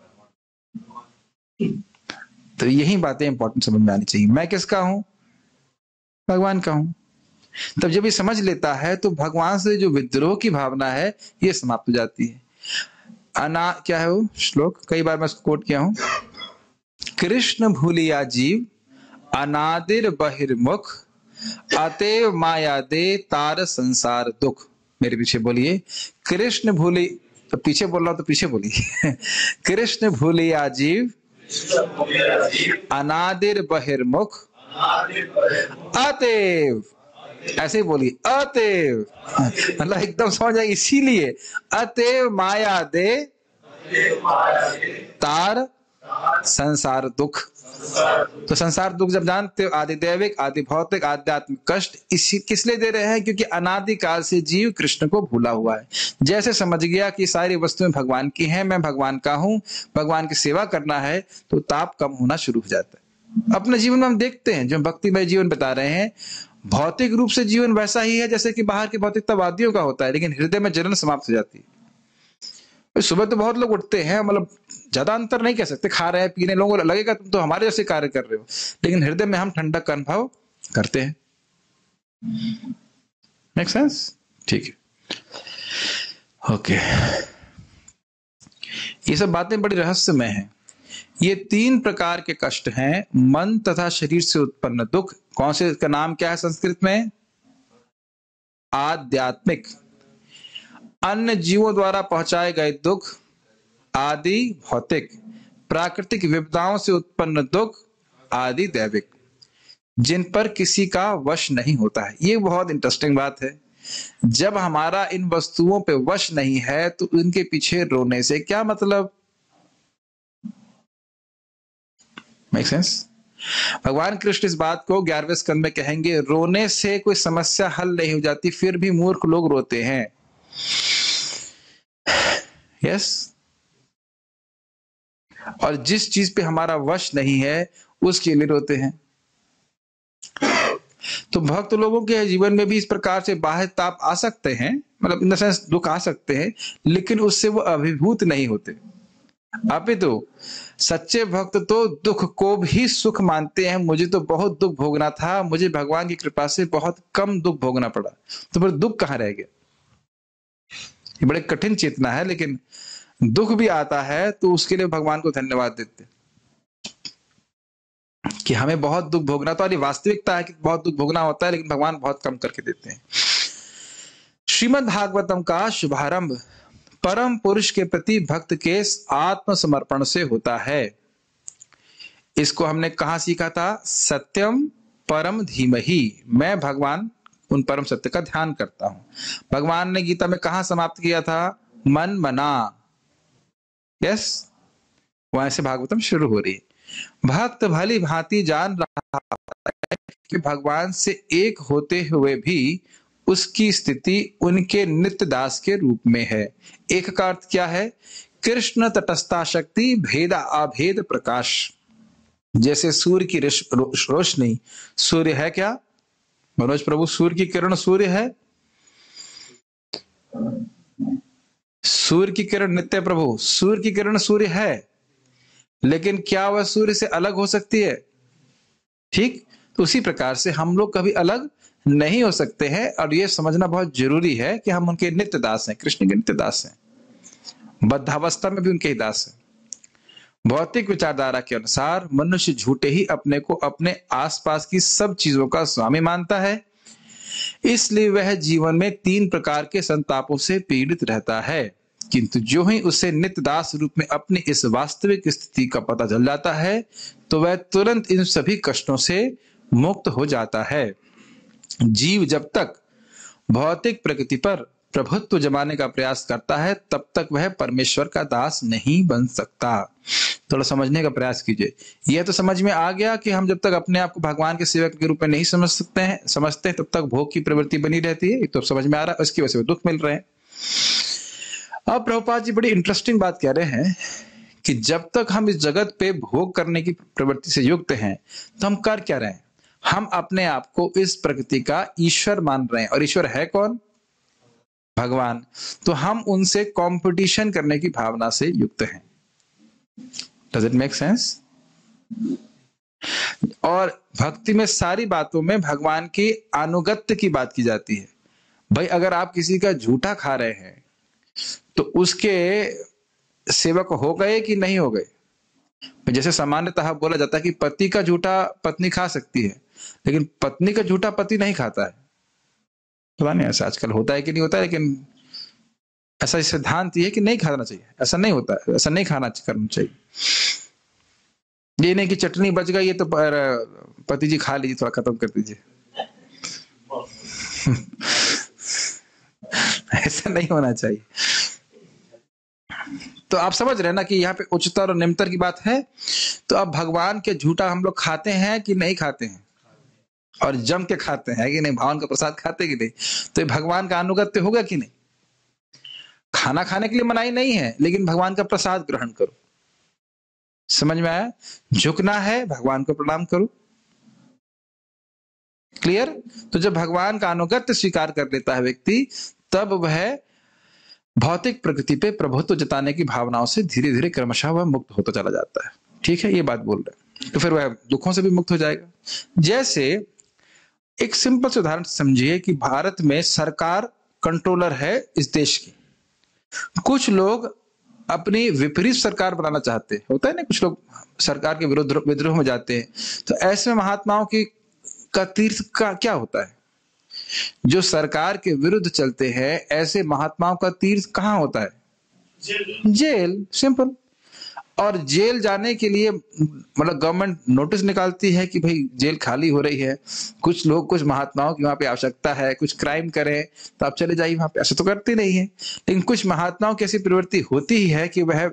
तो यही बातें इंपॉर्टेंट समझ में आनी चाहिए। मैं किसका हूं? भगवान का हूं। तब जब ये समझ लेता है तो भगवान से जो विद्रोह की भावना है ये समाप्त हो जाती है। क्या है वो श्लोक? कई बार मैं इसको कोट किया हूं। कृष्ण भूलिया जीव अनादिर बहिर्मुख, अतएव माया दे तार संसार दुख। मेरे पीछे बोलिए। कृष्ण भूली, तो पीछे बोल रहा हूं तो पीछे बोलिए। कृष्ण भूलिया जीव अनादिर बहिर्मुख, अतएव, ऐसे ही बोलिए, अतएव, मतलब एकदम समझ आए। इसीलिए अतएव माया दे तार संसार दुख। तो संसार दुख जब जानते हो, आदि दैविक, आदि भौतिक, आध्यात्मिक कष्ट इसी किस लिए दे रहे हैं? क्योंकि अनादिकाल से जीव कृष्ण को भूला हुआ है। जैसे समझ गया कि सारी वस्तुएं भगवान की हैं, मैं भगवान का हूं, भगवान की सेवा करना है, तो ताप कम होना शुरू हो जाता है। अपने जीवन में हम देखते हैं, जो भक्तिमय जीवन बता रहे हैं, भौतिक रूप से जीवन वैसा ही है जैसे कि बाहर की भौतिकतावादियों का होता है, लेकिन हृदय में जलन समाप्त हो जाती है। सुबह तो बहुत लोग उठते हैं, मतलब ज्यादा अंतर नहीं कह सकते, खा रहे हैं, पी रहे हैं, लोगों को लगेगा तुम तो हमारे जैसे कार्य कर रहे हो, लेकिन हृदय में हम ठंडक का अनुभव करते हैं। Make sense? ठीक है, ओके। ये सब बातें बड़ी रहस्यमय हैं। ये 3 प्रकार के कष्ट हैं, मन तथा शरीर से उत्पन्न दुख। कौन से? का नाम क्या है संस्कृत में? आध्यात्मिक। अन्य जीवों द्वारा पहुंचाए गए दुख, आदि भौतिक। प्राकृतिक विपदाओं से उत्पन्न दुख, आदि दैविक, जिन पर किसी का वश नहीं होता है। ये बहुत इंटरेस्टिंग बात है। जब हमारा इन वस्तुओं पे वश नहीं है तो इनके पीछे रोने से क्या मतलब? Make sense? भगवान कृष्ण इस बात को 11वें स्कंद में कहेंगे, रोने से कोई समस्या हल नहीं हो जाती, फिर भी मूर्ख लोग रोते हैं। यस? और जिस चीज पे हमारा वश नहीं है उसके लिए रोते हैं। तो भक्त लोगों के जीवन में भी इस प्रकार से बाह्य ताप आ सकते हैं, मतलब इन द सेंस दुख आ सकते हैं, लेकिन उससे वो अभिभूत नहीं होते। अपितु सच्चे भक्त तो दुख को भी सुख मानते हैं। मुझे तो बहुत दुख भोगना था, मुझे भगवान की कृपा से बहुत कम दुख भोगना पड़ा, तो फिर दुख कहां रह गया? ये बड़े कठिन चेतना है, लेकिन दुख भी आता है तो उसके लिए भगवान को धन्यवाद देते कि हमें बहुत दुख भोगना, तो ये वास्तविकता है कि बहुत दुख भोगना होता है, लेकिन भगवान बहुत कम करके देते हैं। श्रीमद् भागवतम का शुभारंभ परम पुरुष के प्रति भक्त के आत्मसमर्पण से होता है। इसको हमने कहां सीखा था? सत्यम परम धीमहि। मैं भगवान उन परम सत्य का ध्यान करता हूं। भगवान ने गीता में कहां समाप्त किया था? मन मना। यस, वहां से भागवतम शुरू हो रही है। भक्त भली भांति जान रहा है कि भगवान से एक होते हुए भी उसकी स्थिति उनके नित्य दास के रूप में है। एक का अर्थ क्या है? कृष्ण तटस्था शक्ति भेद अभेद प्रकाश। जैसे सूर्य की रोशनी, सूर्य है क्या मनोज प्रभु? सूर्य की किरण सूर्य है? सूर्य की किरण नित्य प्रभु, सूर्य की किरण सूर्य है, लेकिन क्या वह सूर्य से अलग हो सकती है? ठीक, तो उसी प्रकार से हम लोग कभी अलग नहीं हो सकते हैं, और यह समझना बहुत जरूरी है कि हम उनके नित्य दास हैं, कृष्ण के नित्य दास हैं, बद्धावस्था में भी उनके ही दास हैं। भौतिक विचारधारा के अनुसार मनुष्य झूठे ही अपने को अपने आसपास की सब चीजों का स्वामी मानता है, इसलिए वह जीवन में 3 प्रकार के संतापों से पीड़ित रहता है। किंतु जो ही उसे नित्य दास रूप में अपनी इस वास्तविक स्थिति का पता चल जाता है, तो वह तुरंत इन सभी कष्टों से मुक्त हो जाता है। जीव जब तक भौतिक प्रकृति पर प्रभुत्व जमाने का प्रयास करता है, तब तक वह परमेश्वर का दास नहीं बन सकता। थोड़ा समझने का प्रयास कीजिए। यह तो समझ में आ गया कि हम जब तक अपने आप को भगवान के सेवक के रूप में नहीं समझते हैं, तब तक भोग की प्रवृत्ति बनी रहती है। तो समझ में आ रहा है, उसकी वजह से दुख मिल रहे हैं। अब प्रभुपाद जी बड़ी इंटरेस्टिंग बात कह रहे हैं कि जब तक हम इस जगत पे भोग करने की प्रवृत्ति से युक्त हैं, तो हम कर क्या रहे हैं? हम अपने आप को इस प्रकृति का ईश्वर मान रहे हैं, और ईश्वर है कौन? भगवान। तो हम उनसे कंपटीशन करने की भावना से युक्त हैं। Does it make sense? और भक्ति में सारी बातों में भगवान की अनुगत्य की बात की जाती है। भाई अगर आप किसी का झूठा खा रहे हैं, तो उसके सेवक हो गए कि नहीं हो गए? जैसे सामान्यतः बोला जाता है कि पति का झूठा पत्नी खा सकती है, लेकिन पत्नी का झूठा पति नहीं खाता है। पता नहीं ऐसा आजकल होता है कि नहीं होता है, लेकिन ऐसा सिद्धांत ये है कि नहीं खाना चाहिए। ऐसा नहीं होता है, ऐसा नहीं करना चाहिए। ये नहीं कि चटनी बच गई है तो पति जी खा लीजिए, थोड़ा खत्म कर दीजिए। ऐसा नहीं होना चाहिए। तो आप समझ रहे हैं ना कि यहाँ पे उच्चतर और निम्नतर की बात है। तो अब भगवान के झूठा हम लोग खाते हैं कि नहीं खाते हैं? और जम के खाते हैं कि नहीं? भगवान का प्रसाद खाते कि नहीं? तो ये भगवान का अनुगत्य होगा कि नहीं? खाना खाने के लिए मनाही नहीं है, लेकिन भगवान का प्रसाद ग्रहण करो। समझ में आया? झुकना है, भगवान को प्रणाम करो। क्लियर? तो जब भगवान का अनुगत्य स्वीकार कर लेता है व्यक्ति, तब वह भौतिक प्रकृति पे प्रभुत्व जताने की भावनाओं से धीरे धीरे क्रमशः वह मुक्त होता चला जाता है। ठीक है, ये बात बोल रहे हैं। तो फिर वह दुखों से भी मुक्त हो जाएगा। जैसे एक सिंपल से उदाहरण समझिए कि भारत में सरकार कंट्रोलर है इस देश की। कुछ लोग अपनी विपरीत सरकार बनाना चाहते हैं, होता है ना, कुछ लोग सरकार के विरुद्ध विद्रोह में जाते हैं। तो ऐसे में महात्माओं की का तीर्थ का क्या होता है? जो सरकार के विरुद्ध चलते हैं, ऐसे महात्माओं का तीर्थ कहाँ होता है? जेल। सिंपल। और जेल जाने के लिए मतलब गवर्नमेंट नोटिस निकालती है कि भाई जेल खाली हो रही है, कुछ लोग, कुछ महात्माओं की वहां पे आवश्यकता है, कुछ क्राइम करें तो आप चले जाइए वहां पे। ऐसा तो करते नहीं है, लेकिन कुछ महात्माओं की ऐसी प्रवृत्ति होती ही है कि वह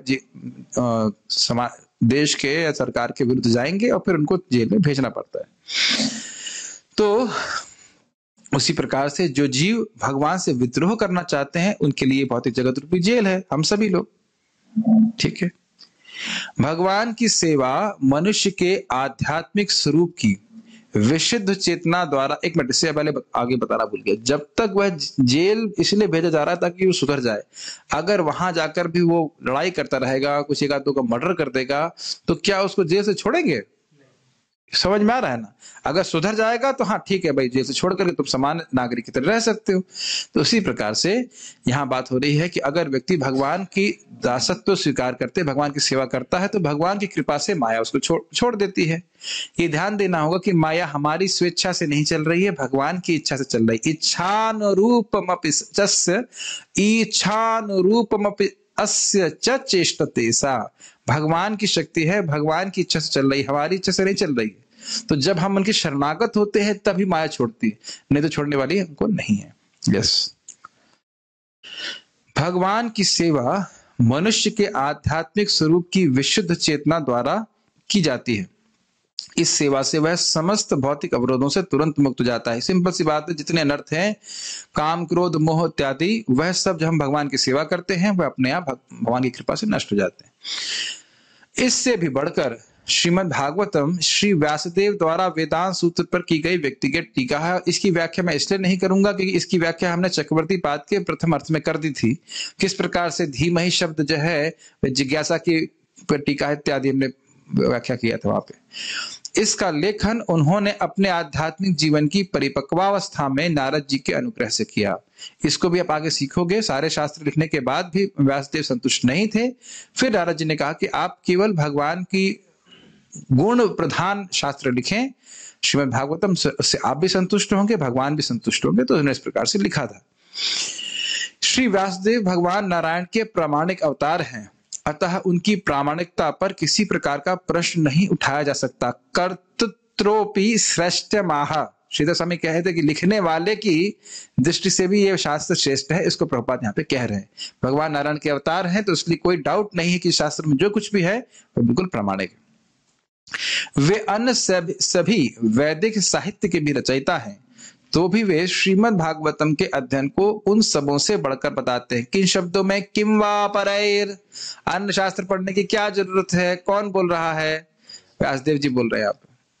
देश के या सरकार के विरुद्ध जाएंगे और फिर उनको जेल में भेजना पड़ता है। तो उसी प्रकार से जो जीव भगवान से विद्रोह करना चाहते हैं, उनके लिए भौतिक जगत रूपी जेल है, हम सभी लोग। ठीक है। भगवान की सेवा मनुष्य के आध्यात्मिक स्वरूप की विशुद्ध चेतना द्वारा, एक मिनट इससे पहले आगे बताना भूल गया, जब तक वह जेल इसलिए भेजा जा रहा है ताकि वो सुधर जाए। अगर वहां जाकर भी वो लड़ाई करता रहेगा, कुछ एक आदमी का मर्डर कर देगा, तो क्या उसको जेल से छोड़ेंगे? समझ में आ रहा है ना? अगर सुधर जाएगा तो हाँ ठीक है भाई, जेल से छोड़ करके तुम सामान्य नागरिक की तरह रह सकते हो। तो उसी प्रकार से यहाँ बात हो रही है कि अगर व्यक्ति भगवान की दासत्व स्वीकार करते, भगवान की सेवा करता है, तो भगवान की कृपा से माया उसको छोड़ देती है। ये ध्यान देना होगा कि माया हमारी स्वेच्छा से नहीं चल रही है, भगवान की इच्छा से चल रही है। इच्छानुरूपमपि तस्य इच्छानुरूपमपि अस्य च चेष्टते सा। भगवान की शक्ति है, भगवान की इच्छा से चल रही है, हमारी इच्छा से नहीं चल रही है। तो जब हम उनके शरणागत होते हैं तभी माया छोड़ती है, नहीं तो छोड़ने वाली हमको नहीं है। यस। भगवान की सेवा मनुष्य के आध्यात्मिक स्वरूप की विशुद्ध चेतना द्वारा की जाती है। इस सेवा से वह समस्त भौतिक अवरोधों से तुरंत मुक्त हो जाता है। सिंपल सी बात है, जितने अनर्थ हैं, काम क्रोध मोह इत्यादि, वह सब जब हम भगवान की सेवा करते हैं वह अपने आप भगवान की कृपा से नष्ट हो जाते हैं। इससे भी बढ़कर श्रीमद् भागवतम श्री व्यासदेव द्वारा वेदांत सूत्र पर की गई व्यक्तिगत टीका है। इसकी व्याख्या मैं इसलिए नहीं करूंगा क्योंकि इसकी व्याख्या हमने चक्रवर्ती पाद के प्रथम अर्थ में कर दी थी। किस प्रकार से धीमहि शब्द जो है जिज्ञासा की टीका इत्यादि हमने व्याख्या किया था वहां पे। इसका लेखन उन्होंने अपने आध्यात्मिक जीवन की परिपक्वावस्था में नारद जी के अनुग्रह से किया। इसको भी आप आगे सीखोगे। सारे शास्त्र लिखने के बाद भी व्यासदेव संतुष्ट नहीं थे। फिर नारद जी ने कहा कि आप केवल भगवान की गुण प्रधान शास्त्र लिखें, श्रीमद् भागवतम से आप भी संतुष्ट होंगे, भगवान भी संतुष्ट होंगे। तो उन्होंने इस प्रकार से लिखा था। श्री व्यासदेव भगवान नारायण के प्रामाणिक अवतार हैं, अतः उनकी प्रामाणिकता पर किसी प्रकार का प्रश्न नहीं उठाया जा सकता। कर्तृत्रोपि श्रेष्ठ माह, श्रीधर स्वामी कहे थे कि लिखने वाले की दृष्टि से भी ये शास्त्र श्रेष्ठ है। इसको प्रभुपाद यहाँ पे कह रहे हैं। भगवान नारायण के अवतार हैं तो इसलिए कोई डाउट नहीं है कि शास्त्र में जो कुछ भी है वो बिल्कुल प्रामाणिक है। वे अन्य सभी वैदिक साहित्य के भी रचयिता हैं, तो भी वे श्रीमद् भागवतम के अध्ययन को उन सबों से बढ़कर बताते हैं। किन शब्दों में? किम वा परैर, अन्य शास्त्र पढ़ने की क्या जरूरत है? कौन बोल रहा है? व्यासदेव जी बोल रहे हैं। आप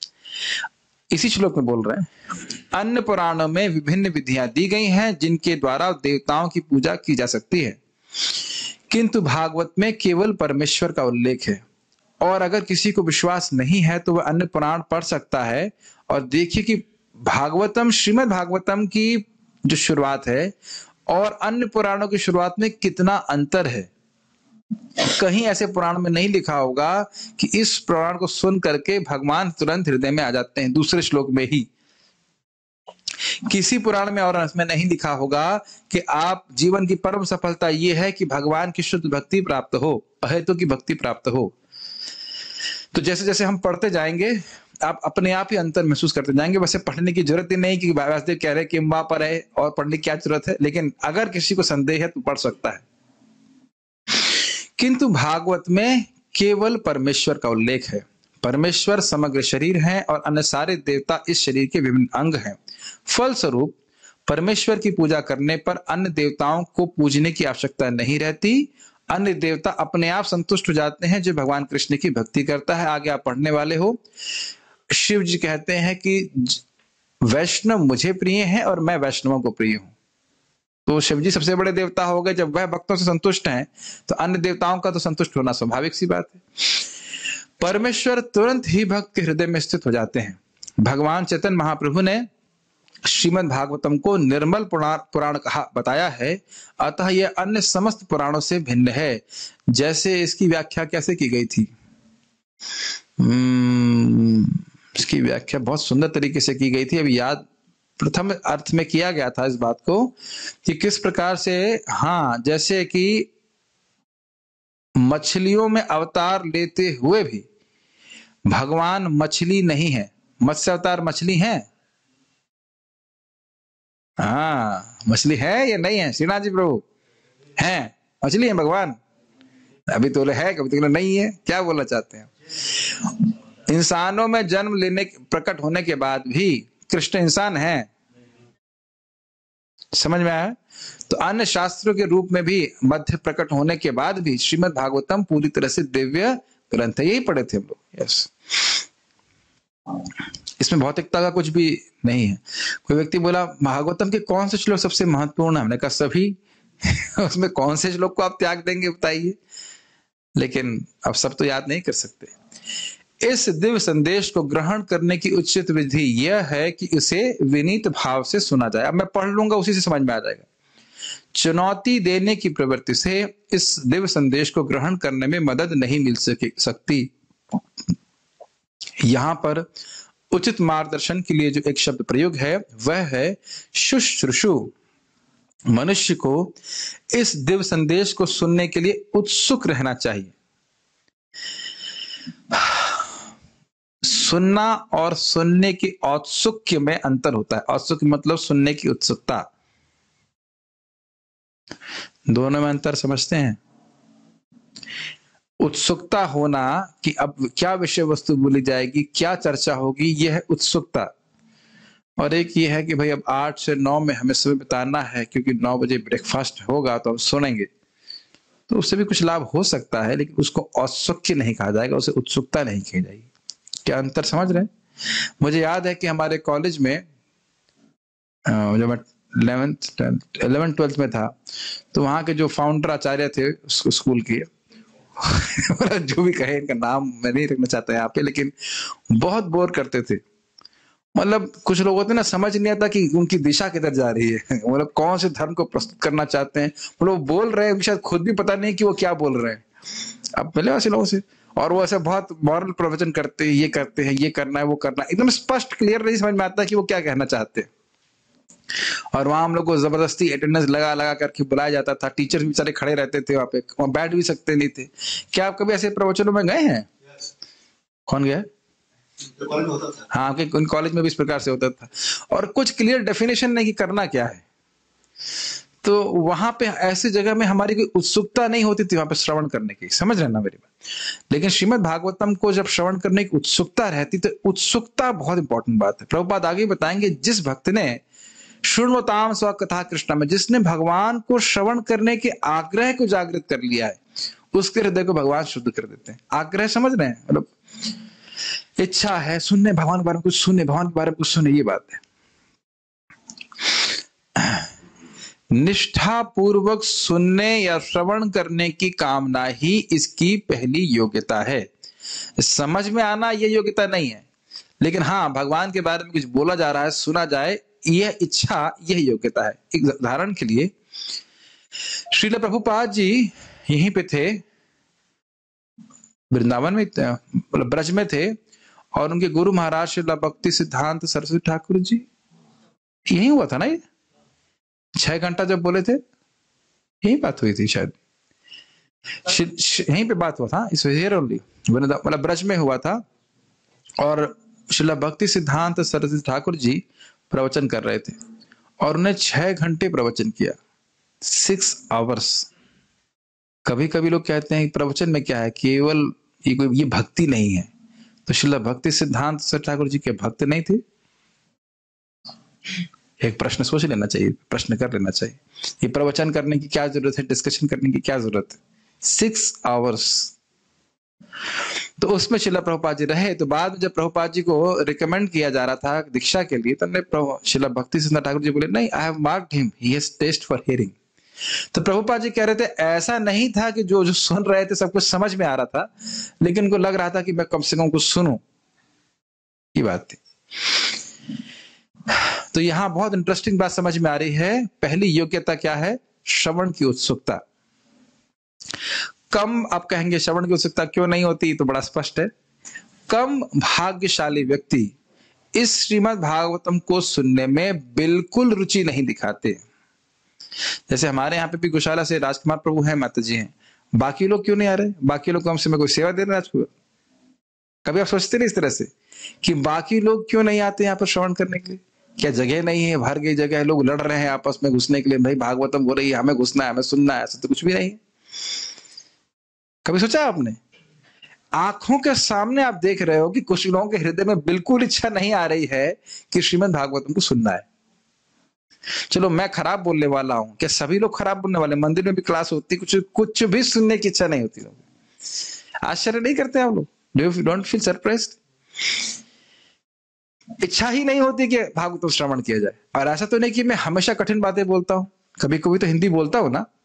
इसी श्लोक में बोल रहे हैं, अन्य पुराणों में विभिन्न विधियां दी गई हैं जिनके द्वारा देवताओं की पूजा की जा सकती है, किंतु भागवत में केवल परमेश्वर का उल्लेख है। और अगर किसी को विश्वास नहीं है तो वह अन्य पुराण पढ़ सकता है और देखिए कि भागवतम, श्रीमद् भागवतम की जो शुरुआत है और अन्य पुराणों की शुरुआत में कितना अंतर है। कहीं ऐसे पुराण में नहीं लिखा होगा कि इस पुराण को सुन करके भगवान तुरंत हृदय में आ जाते हैं, दूसरे श्लोक में ही। किसी पुराण में और इसमें नहीं लिखा होगा कि आप जीवन की परम सफलता यह है कि भगवान की शुद्ध भक्ति प्राप्त हो, अहेतु की भक्ति प्राप्त हो। तो जैसे जैसे हम पढ़ते जाएंगे आप अपने आप ही अंतर महसूस करते जाएंगे। वैसे पढ़ने की जरूरत ही नहीं कि व्यासदेव कह रहे कि वहां पर है और पढ़ने की क्या जरूरत है, लेकिन अगर किसी को संदेह है तो पढ़ सकता है। किंतु भागवत में केवल परमेश्वर का उल्लेख है। परमेश्वर समग्र शरीर है और अन्य सारे देवता इस शरीर के विभिन्न अंग हैं। फलस्वरूप परमेश्वर की पूजा करने पर अन्य देवताओं को पूजने की आवश्यकता नहीं रहती। अन्य देवता अपने आप संतुष्ट हो जाते हैं जो भगवान कृष्ण की भक्ति करता है। आगे आप पढ़ने वाले हो, शिव जी कहते हैं कि वैष्णव मुझे प्रिय हैं और मैं वैष्णवों को प्रिय हूं। तो शिव जी सबसे बड़े देवता हो गए। जब वह भक्तों से संतुष्ट हैं तो अन्य देवताओं का तो संतुष्ट होना स्वाभाविक सी बात है। परमेश्वर तुरंत ही भक्त के हृदय में स्थित हो जाते हैं। भगवान चैतन्य महाप्रभु ने श्रीमद् भागवतम को निर्मल पुराण कहा बताया है, अतः यह अन्य समस्त पुराणों से भिन्न है। जैसे इसकी व्याख्या कैसे की गई थी? इसकी व्याख्या बहुत सुंदर तरीके से की गई थी। अभी याद प्रथम अर्थ में किया गया था इस बात को कि किस प्रकार से, हाँ, जैसे कि मछलियों में अवतार लेते हुए भी भगवान मछली नहीं है। मत्स्य अवतार मछली है? हाँ, मछली है या नहीं है? श्रीनाथ जी प्रभु हैं, मछली है भगवान। अभी तो है, कभी तो नहीं है। क्या बोलना चाहते हैं? इंसानों में जन्म लेने प्रकट होने के बाद भी कृष्ण इंसान है। समझ में आया? तो अन्य शास्त्रों के रूप में भी मध्य प्रकट होने के बाद भी श्रीमद् भागवतम पूरी तरह से दिव्य ग्रंथ है। यही पढ़े थे हम लोग। यस, इसमें भौतिकता का कुछ भी नहीं है। कोई व्यक्ति बोला भागवतम के कौन से श्लोक सबसे महत्वपूर्ण है? हमने कहा सभी। उसमें कौन से श्लोक को आप त्याग देंगे बताइए? लेकिन अब सब तो याद नहीं कर सकते। इस दिव्य संदेश को ग्रहण करने की उचित विधि यह है कि इसे विनीत भाव से सुना जाए। अब मैं पढ़ लूंगा, उसी से समझ में आ जाएगा। चुनौती देने की प्रवृत्ति से इस दिव्य संदेश को ग्रहण करने में मदद नहीं मिल सकती। यहां पर उचित मार्गदर्शन के लिए जो एक शब्द प्रयोग है वह है शुश्रूषु। मनुष्य को इस दिव्य संदेश को सुनने के लिए उत्सुक रहना चाहिए। सुनना और सुनने की औत्सुक्य में अंतर होता है। औत्सुक्य मतलब सुनने की उत्सुकता। दोनों में अंतर समझते हैं? उत्सुकता होना कि अब क्या विषय वस्तु बोली जाएगी, क्या चर्चा होगी, यह है उत्सुकता। और एक ये है कि भाई अब 8 से 9 में हमें समय बिताना है, क्योंकि 9 बजे ब्रेकफास्ट होगा तो हम सुनेंगे। तो उससे भी कुछ लाभ हो सकता है, लेकिन उसको औत्सुक्य नहीं कहा जाएगा, उसे उत्सुकता नहीं कही जाएगी। क्या अंतर समझ रहे हैं? मुझे याद है कि हमारे कॉलेज में जब मैं 11th-12th में था, तो वहाँ के जो फाउंडर आचार्य थे स्कूल के, जो भी कहे, इनका नाम मैं नहीं रखना चाहता यहाँ पे, लेकिन बहुत बोर करते थे। मतलब कुछ लोग होते हैं ना, समझ नहीं आता कि उनकी दिशा किधर जा रही है, मतलब कौन से धर्म को प्रस्तुत करना चाहते हैं। मतलब बोल रहे हैं, शायद खुद भी पता नहीं कि वो क्या बोल रहे हैं। अब पहले ऐसे लोगों से, और वो ऐसे बहुत मॉरल प्रवचन करते हैं, ये करते हैं, ये करना है, वो करना है, एकदम स्पष्ट क्लियर नहीं समझ में आता कि वो क्या कहना चाहते हैं। और वहां हम लोग को जबरदस्ती अटेंडेंस लगा लगा करके बुलाया जाता था। टीचर भी बेचारे खड़े रहते थे वहां पे, वहां बैठ भी सकते नहीं थे। क्या आप कभी ऐसे प्रवचनों में गए हैं? कौन गया? हाँ, आपके कॉलेज में भी इस प्रकार से होता था, और कुछ क्लियर डेफिनेशन नहीं कि करना क्या है। तो वहां पे ऐसी जगह में हमारी कोई उत्सुकता नहीं होती थी वहां पे श्रवण करने की। समझ रहे ना मेरी बात? लेकिन श्रीमद् भागवतम को जब श्रवण करने की उत्सुकता रहती, तो उत्सुकता बहुत इंपॉर्टेंट बात है। प्रभुपाद आगे बताएंगे, जिस भक्त ने शृण्वताम स्व कथा कृष्णा में, जिसने भगवान को श्रवण करने के आग्रह को जागृत कर लिया है, उसके हृदय को भगवान शुद्ध कर देते हैं। आग्रह समझ रहे हैं? मतलब इच्छा है सुनने, भगवान के बारे में कुछ सुनने, भगवान के बारे में कुछ सुनने, ये बात है। निष्ठा पूर्वक सुनने या श्रवण करने की कामना ही इसकी पहली योग्यता है। समझ में आना यह योग्यता नहीं है, लेकिन हाँ, भगवान के बारे में कुछ बोला जा रहा है, सुना जाए, यह इच्छा, यह योग्यता है। एक उदाहरण के लिए, श्रील प्रभुपाद जी यहीं पे थे, वृंदावन में, मतलब ब्रज में थे, और उनके गुरु महाराज श्रील भक्ति सिद्धांत सरस्वती ठाकुर जी, यही हुआ था ना, ये 6 घंटा जब बोले थे, यही बात हुई थी शायद, यहीं पे बात हुआ था, इस मतलब ब्रज में हुआ था। और श्रील भक्ति सिद्धांत सरस्वती ठाकुर जी प्रवचन कर रहे थे, और उन्हें 6 घंटे प्रवचन किया, 6 आवर्स। कभी कभी लोग कहते हैं प्रवचन में क्या है, केवल ये भक्ति नहीं है। तो श्रील भक्ति सिद्धांत सरस्वती ठाकुर जी के भक्त नहीं थे? एक प्रश्न सोच लेना चाहिए, प्रश्न कर लेना चाहिए, ये प्रवचन करने की क्या जरूरत है, डिस्कशन करने की क्या जरूरत है? 6 आवर्स। तो उसमें श्रील प्रभुपाद जी रहे। तो बाद में जब प्रभुपाद जी को रिकमेंड किया जा रहा था दीक्षा के लिए, तो श्रील भक्ति सिद्धांत ठाकुर जी बोले, नहीं, I have marked him, he has test for hearing. तो प्रभुपाद जी कह रहे थे, ऐसा नहीं था कि जो जो सुन रहे थे सब कुछ समझ में आ रहा था, लेकिन उनको लग रहा था कि मैं कम से कम कुछ सुनूं, ये बात थी। तो यहां बहुत इंटरेस्टिंग बात समझ में आ रही है। पहली योग्यता क्या है? श्रवण की उत्सुकता। कम, आप कहेंगे श्रवण की उत्सुकता क्यों नहीं होती, तो बड़ा स्पष्ट है। कम भाग्यशाली व्यक्ति इस श्रीमद् भागवतम को सुनने में बिल्कुल रुचि नहीं दिखाते। जैसे हमारे यहाँ पे भी गौशाला से राजकुमार प्रभु हैं, माता जी हैं, बाकी लोग क्यों नहीं आ रहे? बाकी लोग कम से कम कोई सेवा दे रहे हैं। कभी आप सोचते नहीं इस तरह से कि बाकी लोग क्यों नहीं आते यहाँ पर श्रवण करने के लिए? क्या जगह नहीं है? भर गई जगह है, लोग लड़ रहे हैं आपस में घुसने के लिए, भाई भागवतम हो रही है, हमें घुसना है, हमें सुनना है। ऐसा तो कुछ भी नहीं है। कभी सोचा आपने? आंखों के सामने आप देख रहे हो कि कुछ लोगों के हृदय में बिल्कुल इच्छा नहीं आ रही है कि श्रीमद् भागवतम को सुनना है। चलो, मैं खराब बोलने वाला हूं, क्या सभी लोग खराब बोलने वाले? मंदिर में भी क्लास होती, कुछ भी सुनने की इच्छा नहीं होती लोग। आश्चर्य नहीं करते आप लोग? Don't feel surprised? इच्छा ही नहीं होती कि भागवत श्रवण किया जाए। और ऐसा तो नहीं कि मैं हमेशा कठिन बातें बोलता हूं, कभी कभी तो हिंदी बोलता हूं ना।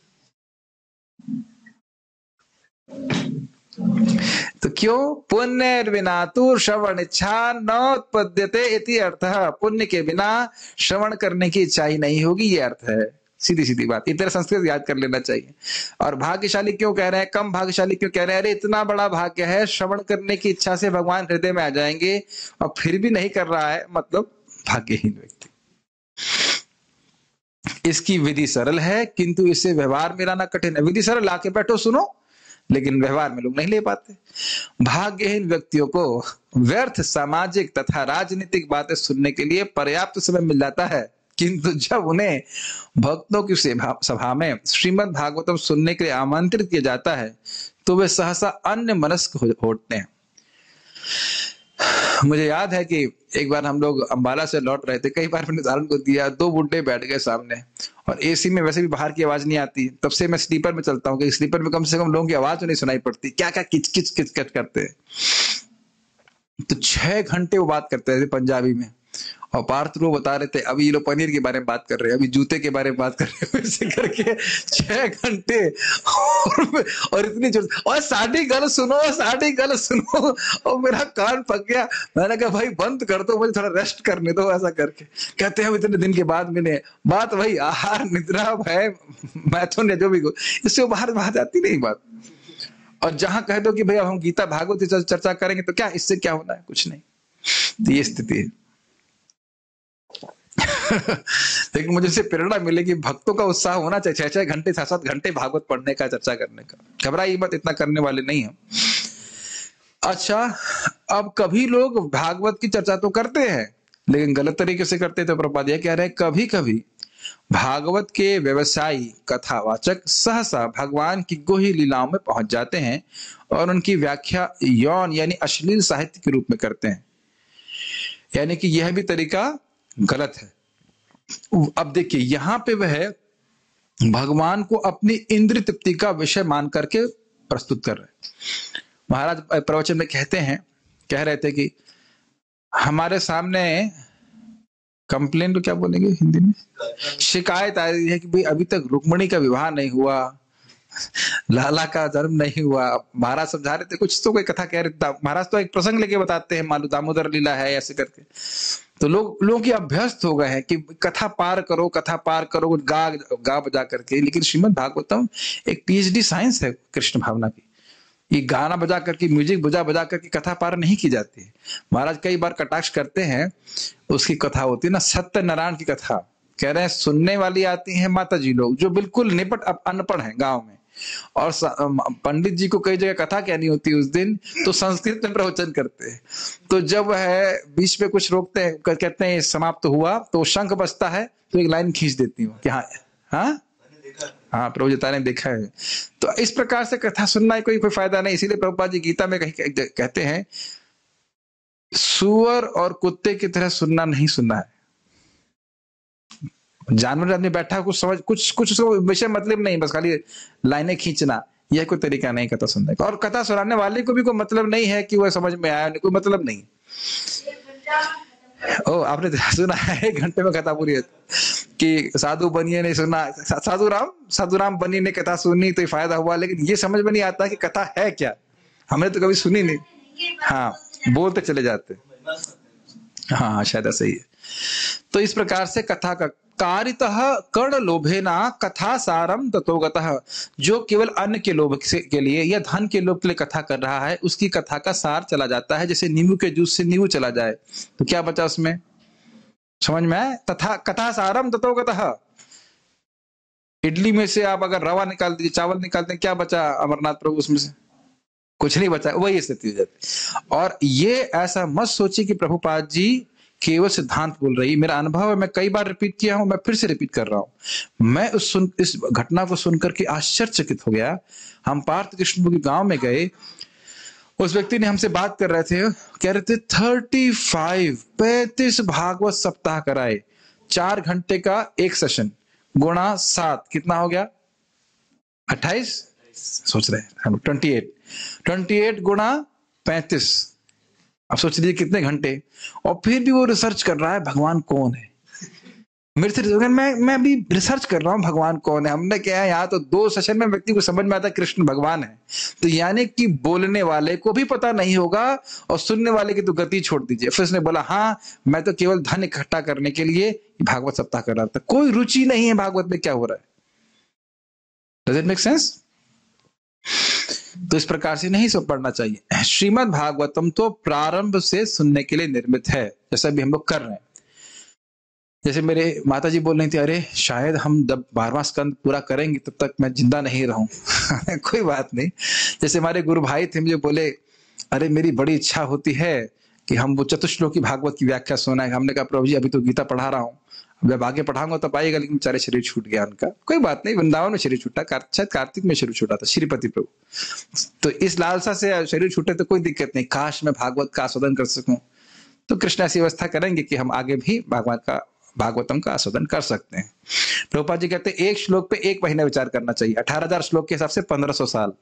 तो क्यों? पुण्य बिना तू श्रवण इच्छा नोत्पद्यते इति अर्थः। पुण्य के बिना श्रवण करने की इच्छा ही नहीं होगी, ये अर्थ है। सीधी सीधी बात, इतना संस्कृत याद कर लेना चाहिए। और भाग्यशाली क्यों कह रहे हैं? कम भाग्यशाली क्यों कह रहे हैं? अरे इतना बड़ा भाग्य है, श्रवण करने की इच्छा से भगवान हृदय में आ जाएंगे, और फिर भी नहीं कर रहा है, मतलब भाग्यहीन व्यक्ति। इसकी विधि सरल है, किंतु इसे व्यवहार में लाना कठिन है। विधि सरल, आके बैठो सुनो, लेकिन व्यवहार में लोग नहीं ले पाते। भाग्यहीन व्यक्तियों को व्यर्थ सामाजिक तथा राजनीतिक बातें सुनने के लिए पर्याप्त समय मिल जाता है। किंतु जब उन्हें भक्तों की सभा में श्रीमद् भागवतम सुनने के लिए आमंत्रित किया जाता है तो वे सहसा अन्य मनस्क होते हैं। मुझे याद है कि एक बार हम लोग अंबाला से लौट रहे थे, कई बार मैंने उदाहरण को दिया, 2 बुड्ढे बैठ गए सामने और एसी में वैसे भी बाहर की आवाज नहीं आती, तब से मैं स्लीपर में चलता हूँ कि स्लीपर में कम से कम लोगों की आवाज तो नहीं सुनाई पड़ती, क्या क्या किच किच किच किच करते हैं। तो 6 घंटे वो बात करते थे पंजाबी में और पार्थ वो बता रहे थे अभी ये लोग पनीर के बारे में बात कर रहे हैं, अभी जूते के बारे में बात कर रहे हैं, ऐसे करके 6 घंटे और इतनी जोर और साड़ी गल सुनो और मेरा कान पक गया। मैंने कहा भाई बंद कर दो, मुझे थोड़ा रेस्ट करने दो। ऐसा करके कहते हैं इतने दिन के बाद मिले, बात वही आहार निद्रा भय मैथुन जो भी, इससे बाहर बात आती नहीं बात। और जहां कह दो कि भैया हम गीता भागवत चर्चा करेंगे तो क्या इससे क्या होना है, कुछ नहीं। तो ये स्थिति है। लेकिन मुझे इससे प्रेरणा मिलेगी, भक्तों का उत्साह होना चाहिए 6-6 घंटे 7-7 घंटे भागवत पढ़ने का, चर्चा करने का। घबराइए मत, इतना करने वाले नहीं हम। अच्छा, अब कभी लोग भागवत की चर्चा तो करते हैं लेकिन गलत तरीके से करते। तो प्रभुपाद यह कह रहे हैं कभी कभी भागवत के व्यवसायी कथावाचक सहसा भगवान की गोही लीलाओं में पहुंच जाते हैं और उनकी व्याख्या यौन यानी अश्लील साहित्य के रूप में करते हैं, यानी कि यह भी तरीका गलत है। अब देखिए यहां पे वह भगवान को अपनी इंद्रिय तृप्ति का विषय मान करके प्रस्तुत कर रहे हैं। महाराज प्रवचन में कह रहे थे कि हमारे सामने कंप्लेन तो क्या बोलेंगे हिंदी में, शिकायत आ रही है कि भाई अभी तक रुक्मिणी का विवाह नहीं हुआ, लाला का जन्म नहीं हुआ। महाराज समझा रहे थे, कुछ तो कोई कथा कह रहे थे महाराज, तो एक प्रसंग लेके बताते हैं, मालूम दामोदर लीला है ऐसे करके। तो लोगों की अभ्यस्त हो गए हैं कि कथा पार करो गा बजा करके। लेकिन श्रीमद् भागवतम एक पीएचडी साइंस है कृष्ण भावना की। ये गाना बजा करके, म्यूजिक बजा करके कथा पार नहीं की जाती है। महाराज कई बार कटाक्ष करते हैं, उसकी कथा होती है ना सत्यनारायण की कथा, कह रहे हैं सुनने वाली आती हैं माता जी लोग जो बिल्कुल निपट अनपढ़ हैं गांव में, और पंडित जी को कई जगह कथा कहनी होती है उस दिन, तो संस्कृत में प्रवचन करते हैं। तो जब वह बीच में कुछ रोकते हैं, कहते हैं समाप्त हुआ, तो शंख बजता है तो एक लाइन खींच देती हूँ कि हाँ प्रभुता ने देखा है। तो इस प्रकार से कथा सुनना कोई फायदा नहीं। इसीलिए प्रभुपाद जी गीता में कहीं कहते हैं सुअर और कुत्ते की तरह सुनना नहीं सुनना है। जानवर आदमी बैठा कुछ विषय मतलब नहीं, बस खाली लाइनें खींचना, यह कोई तरीका नहीं कथा सुनने का। और कथा सुनाने वाले को भी कोई मतलब नहीं है कि वह समझ में आया, कोई मतलब नहीं। आपने सुना है 1 घंटे में कथा पूरी है कि साधु बनिए ने सुना, साधु राम बनी ने कथा सुनी तो फायदा हुआ, लेकिन ये समझ में नहीं आता कि कथा है क्या। हमने तो कभी सुनी नहीं, हाँ बोलते चले जाते, हाँ शायद ऐसा ही है। तो इस प्रकार से कथा का कारितः कर्ण लोभेना कथा सारम ततोगतः, जो केवल अन्न के लोभ के लिए या धन के लोभ के लिए कथा कर रहा है, उसकी कथा का सार चला जाता है। जैसे नींबू के जूस से नींबू चला जाए तो क्या बचा उसमें, समझ में आए? तथा कथा सारम ततोगतः। इडली में से आप अगर रवा निकाल दीजिए, चावल निकालते हैं, क्या बचा अमरनाथ प्रभु उसमें से? कुछ नहीं बचा। वही स्थिति हो जाती। और ये ऐसा मत सोचिए कि प्रभुपाद जी केवल सिद्धांत बोल रही। मेरा अनुभव है, मैं कई बार रिपीट किया हूं, मैं फिर से रिपीट कर रहा हूं। मैं इस घटना को सुनकर के आश्चर्यचकित हो गया। हम पार्थ कृष्ण के गांव में गए, उस व्यक्ति ने हमसे बात कर रहे थे, कह रहे थे 35 भागवत सप्ताह कराए, 4 घंटे का एक सेशन, गुणा 7 कितना हो गया? 28 सोच रहे हैं, 28 गुणा 35, अब सोच लीजिए कितने घंटे। और फिर भी वो रिसर्च कर रहा है भगवान कौन है। मेरे से मैं भी रिसर्च कर रहा हूँ भगवान कौन है। हमने क्या है, यहाँ तो 2 सेशन में व्यक्ति को समझ में आता है कृष्ण भगवान है। तो यानी कि बोलने वाले को भी पता नहीं होगा और सुनने वाले की तो गति छोड़ दीजिए। फिर उसने बोला हाँ मैं तो केवल धन इकट्ठा करने के लिए भागवत सप्ताह कर रहा था, कोई रुचि नहीं है भागवत में क्या हो रहा है। Does it make sense? तो इस प्रकार से नहीं सब पढ़ना चाहिए। श्रीमद् भागवतम तो प्रारंभ से सुनने के लिए निर्मित है, जैसा भी हम लोग कर रहे हैं। जैसे मेरे माता जी बोल रही थी, अरे शायद हम जब 12वां स्कंद पूरा करेंगे तब तक मैं जिंदा नहीं रहूं। कोई बात नहीं। जैसे हमारे गुरु भाई थे, मुझे बोले, अरे मेरी बड़ी इच्छा होती है कि हम वो चतुश्लोकी भागवत की व्याख्या सुना है। हमने कहा प्रभु जी अभी तो गीता पढ़ा रहा हूँ, जब आगे पढ़ाऊंगा तो पाएगा, लेकिन बेचारे शरीर छूट गया उनका। कोई बात नहीं, वृंदावन में शरीर छूटा, शायद कार्तिक में शरीर छूटा था श्रीपति प्रभु। तो इस लालसा से शरीर छूटे तो कोई दिक्कत नहीं, काश मैं भागवत का आस्वादन कर सकूं। तो कृष्ण ऐसी व्यवस्था करेंगे कि हम आगे भी भागवतम का आस्वादन कर सकते हैं। प्रभुपाद जी कहते हैं एक श्लोक पे 1 महीना विचार करना चाहिए। 18,000 श्लोक के हिसाब से 1500 साल।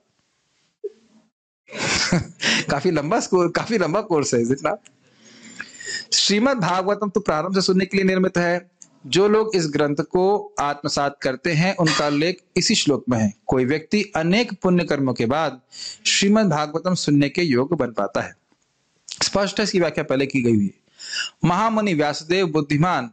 काफी लंबा कोर्स है जितना। श्रीमद् भागवतम तो प्रारंभ से सुनने के लिए निर्मित है। जो लोग इस ग्रंथ को आत्मसात करते हैं उनका उल्लेख इसी श्लोक में है। कोई व्यक्ति अनेक पुण्य कर्मों के बाद श्रीमद् भागवतम सुनने के योग्य बन पाता है। स्पष्ट है, इसकी व्याख्या पहले की गई हुई है। महामुनि व्यासदेव बुद्धिमान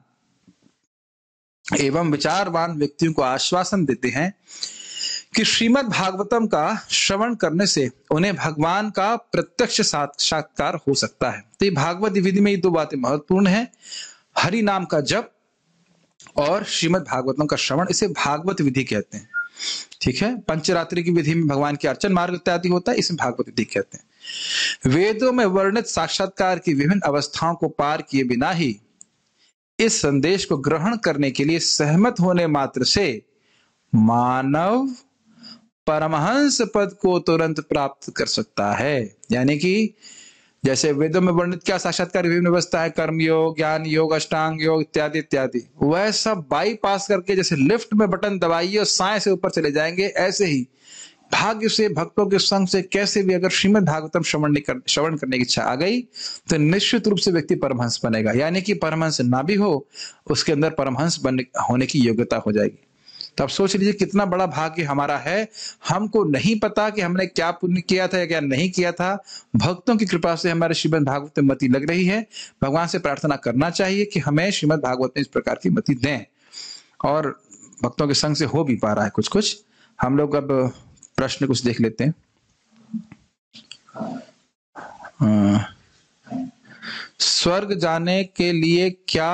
एवं विचारवान व्यक्तियों को आश्वासन देते हैं कि श्रीमद् भागवतम का श्रवण करने से उन्हें भगवान का प्रत्यक्ष साक्षात्कार हो सकता है। तो ये भागवत विधि में ये 2 बातें महत्वपूर्ण है, हरि नाम का जप और श्रीमद् भागवतम का श्रवण। इसे भागवत विधि कहते हैं। ठीक है, पंचरात्रि की विधि में भगवान के अर्चन मार्ग इत्यादि होता है, इसे भागवत विधि कहते हैं। वेदों में वर्णित साक्षात्कार की विभिन्न अवस्थाओं को पार किए बिना ही इस संदेश को ग्रहण करने के लिए सहमत होने मात्र से मानव परमहंस पद को तुरंत प्राप्त कर सकता है। यानी कि जैसे वेदों में वर्णित क्या साक्षात्कार विभिन्न व्यवस्था है, कर्म योग, ज्ञान योग, अष्टांग योग इत्यादि इत्यादि, वह सब बाईपास करके जैसे लिफ्ट में बटन दबाइए और साए से ऊपर चले जाएंगे, ऐसे ही भाग्य से भक्तों के संग से कैसे भी अगर श्रीमद् भागवतम श्रवण करने की इच्छा आ गई तो निश्चित रूप से व्यक्ति परमहंस बनेगा। यानी कि परमहंस ना भी हो, उसके अंदर परमहंस होने की योग्यता हो जाएगी। तो आप सोच लीजिए कितना बड़ा भाग्य हमारा है। हमको नहीं पता कि हमने क्या पुण्य किया था या क्या नहीं किया था, भक्तों की कृपा से हमारे श्रीमद् भागवत में मति लग रही है। भगवान से प्रार्थना करना चाहिए कि हमें श्रीमद् भागवत में इस प्रकार की मति दें, और भक्तों के संग से हो भी पा रहा है कुछ कुछ। हम लोग अब प्रश्न कुछ देख लेते हैं। स्वर्ग जाने के लिए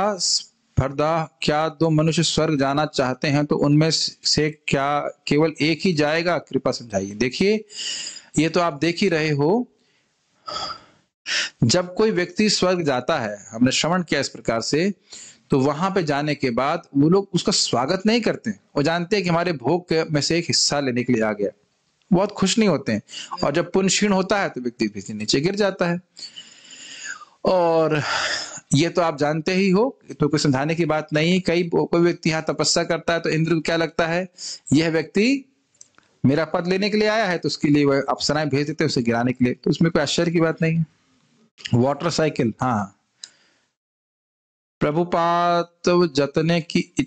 क्या 2 मनुष्य स्वर्ग जाना चाहते हैं तो उनमें से क्या केवल एक ही जाएगा? कृपया समझाइए। देखिए, ये तो आप देख ही रहे हो, जब कोई व्यक्ति स्वर्ग जाता है, हमने श्रवण किया इस प्रकार से, तो वहां पे जाने के बाद वो लोग उसका स्वागत नहीं करते। वो जानते हैं कि हमारे भोग में से एक हिस्सा लेने के लिए आ गया, बहुत खुश नहीं होते हैं। और जब पुण्य क्षीण होता है तो व्यक्ति नीचे गिर जाता है। और ये तो आप जानते ही हो, तो कोई समझाने की बात नहीं। कोई व्यक्ति यहाँ तपस्या करता है तो इंद्र को क्या लगता है, यह व्यक्ति मेरा पद लेने के लिए आया है, तो उसके लिए वह अप्सराएं भेज देते हैं उसे गिराने के लिए। तो उसमें कोई आश्चर्य की बात नहीं है। वाटर साइकिल, हाँ, प्रभुत्व जताने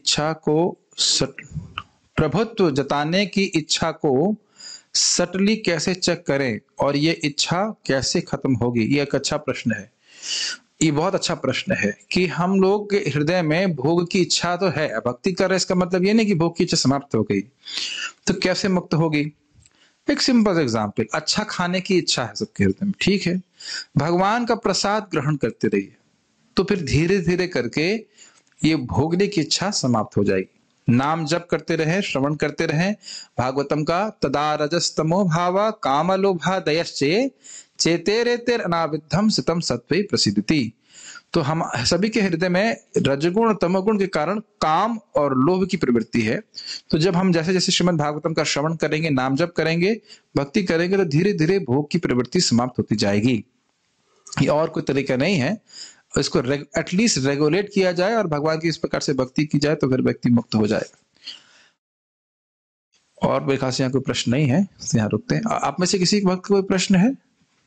की इच्छा को सटली कैसे चेक करें और ये इच्छा कैसे खत्म होगी? ये एक अच्छा प्रश्न है। ये बहुत अच्छा प्रश्न है कि हम लोग के हृदय में भोग की इच्छा तो है, भक्ति कर रहे, इसका मतलब ये नहीं कि भोग की इच्छा समाप्त हो गई, तो कैसे मुक्त होगी? एक सिंपल एग्जाम्पल, अच्छा खाने की इच्छा है सबके हृदय में, ठीक है, भगवान का प्रसाद ग्रहण करते रहिए, तो फिर धीरे धीरे करके ये भोगने की इच्छा समाप्त हो जाएगी। नाम जप करते रहे, श्रवण करते रहे भागवतम का। तदा रजस्तमो भावा कामलोभा दयश्चे चेतेरेतेर अनाविद्धम सितम सत्वे प्रसिद्धति। तो हम सभी के हृदय में रजगुण तमोगुण के कारण काम और लोभ की प्रवृत्ति है। तो जब हम जैसे जैसे श्रीमद् भागवतम का श्रवण करेंगे, नाम जप करेंगे, भक्ति करेंगे, तो धीरे धीरे भोग की प्रवृत्ति समाप्त होती जाएगी। ये और कोई तरीका नहीं है। इसको एटलीस्ट रेगुलेट किया जाए और भगवान की इस प्रकार से भक्ति की जाए तो फिर व्यक्ति मुक्त हो जाएगा। और मेरे ख्याल से यहाँ कोई प्रश्न नहीं है, यहाँ रुकते हैं। आप में से किसी के वक्त कोई प्रश्न है?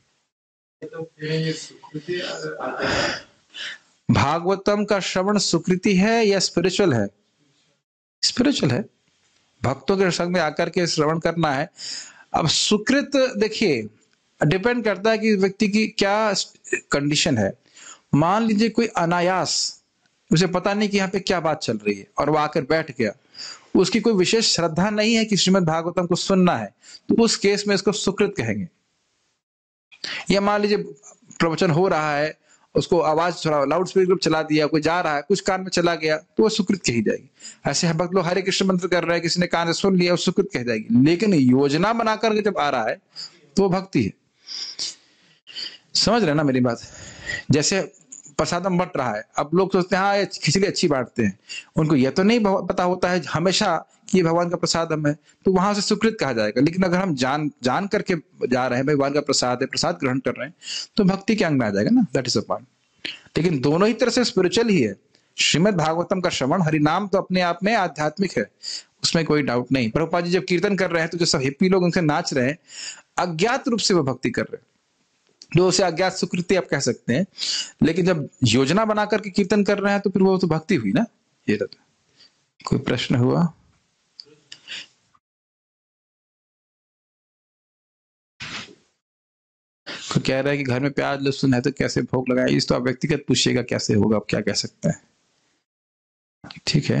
भागवतम का श्रवण सुकृति है या स्पिरिचुअल है? स्पिरिचुअल है। भक्तों के संग में आकर के श्रवण करना है। अब सुकृत देखिए, डिपेंड करता है कि व्यक्ति की क्या कंडीशन है। मान लीजिए कोई अनायास, उसे पता नहीं कि यहाँ पे क्या बात चल रही है और वो आकर बैठ गया, उसकी कोई विशेष श्रद्धा नहीं है कि श्रीमद् भागवतम को सुनना है, तो उस केस में इसको सुकृत कहेंगे। या मान लीजिए प्रवचन हो रहा है, उसको आवाज थोड़ा लाउड स्पीकर चला दिया, कोई जा रहा है, कुछ कान में चला गया, तो वो सुकृत कही जाएगी। ऐसे भक्त लोग हरे कृष्ण मंत्र कर रहे हैं, किसी ने कान से सुन लिया, वो सुकृत कह जाएगी। लेकिन योजना बनाकर जब आ रहा है तो वो भक्ति है। समझ रहे ना मेरी बात? जैसे प्रसादम बट रहा है, अब लोग सोचते हैं हाँ ये खिचड़ी अच्छी बांटते हैं, उनको यह तो नहीं पता होता है हमेशा कि ये भगवान का प्रसादम है, तो वहां से सुकृत कहा जाएगा। लेकिन अगर हम जान करके जा रहे हैं भगवान का प्रसाद है, प्रसाद ग्रहण कर रहे हैं, तो भक्ति के अंग में आ जाएगा ना, दैट इज अ पॉइंट। लेकिन दोनों ही तरह से स्पिरिचुअल ही है। श्रीमद् भागवतम का श्रवण, हरिनाम तो अपने आप में आध्यात्मिक है, उसमें कोई डाउट नहीं। प्रभुपाद जी जब कीर्तन कर रहे हैं तो जो सब हिप्पी लोग उनसे नाच रहे हैं, अज्ञात रूप से वो भक्ति कर रहे हैं, जो उसे अज्ञात सुकृति आप कह सकते हैं। लेकिन जब योजना बना करके कीर्तन कर रहे हैं तो फिर वो तो भक्ति हुई ना। ये रहता। कोई प्रश्न हुआ? कोई कह रहा है कि घर में प्याज लहसुन है तो कैसे भोग लगाए, इस तो आप व्यक्तिगत पूछिएगा कैसे होगा, आप क्या कह सकते हैं। ठीक है।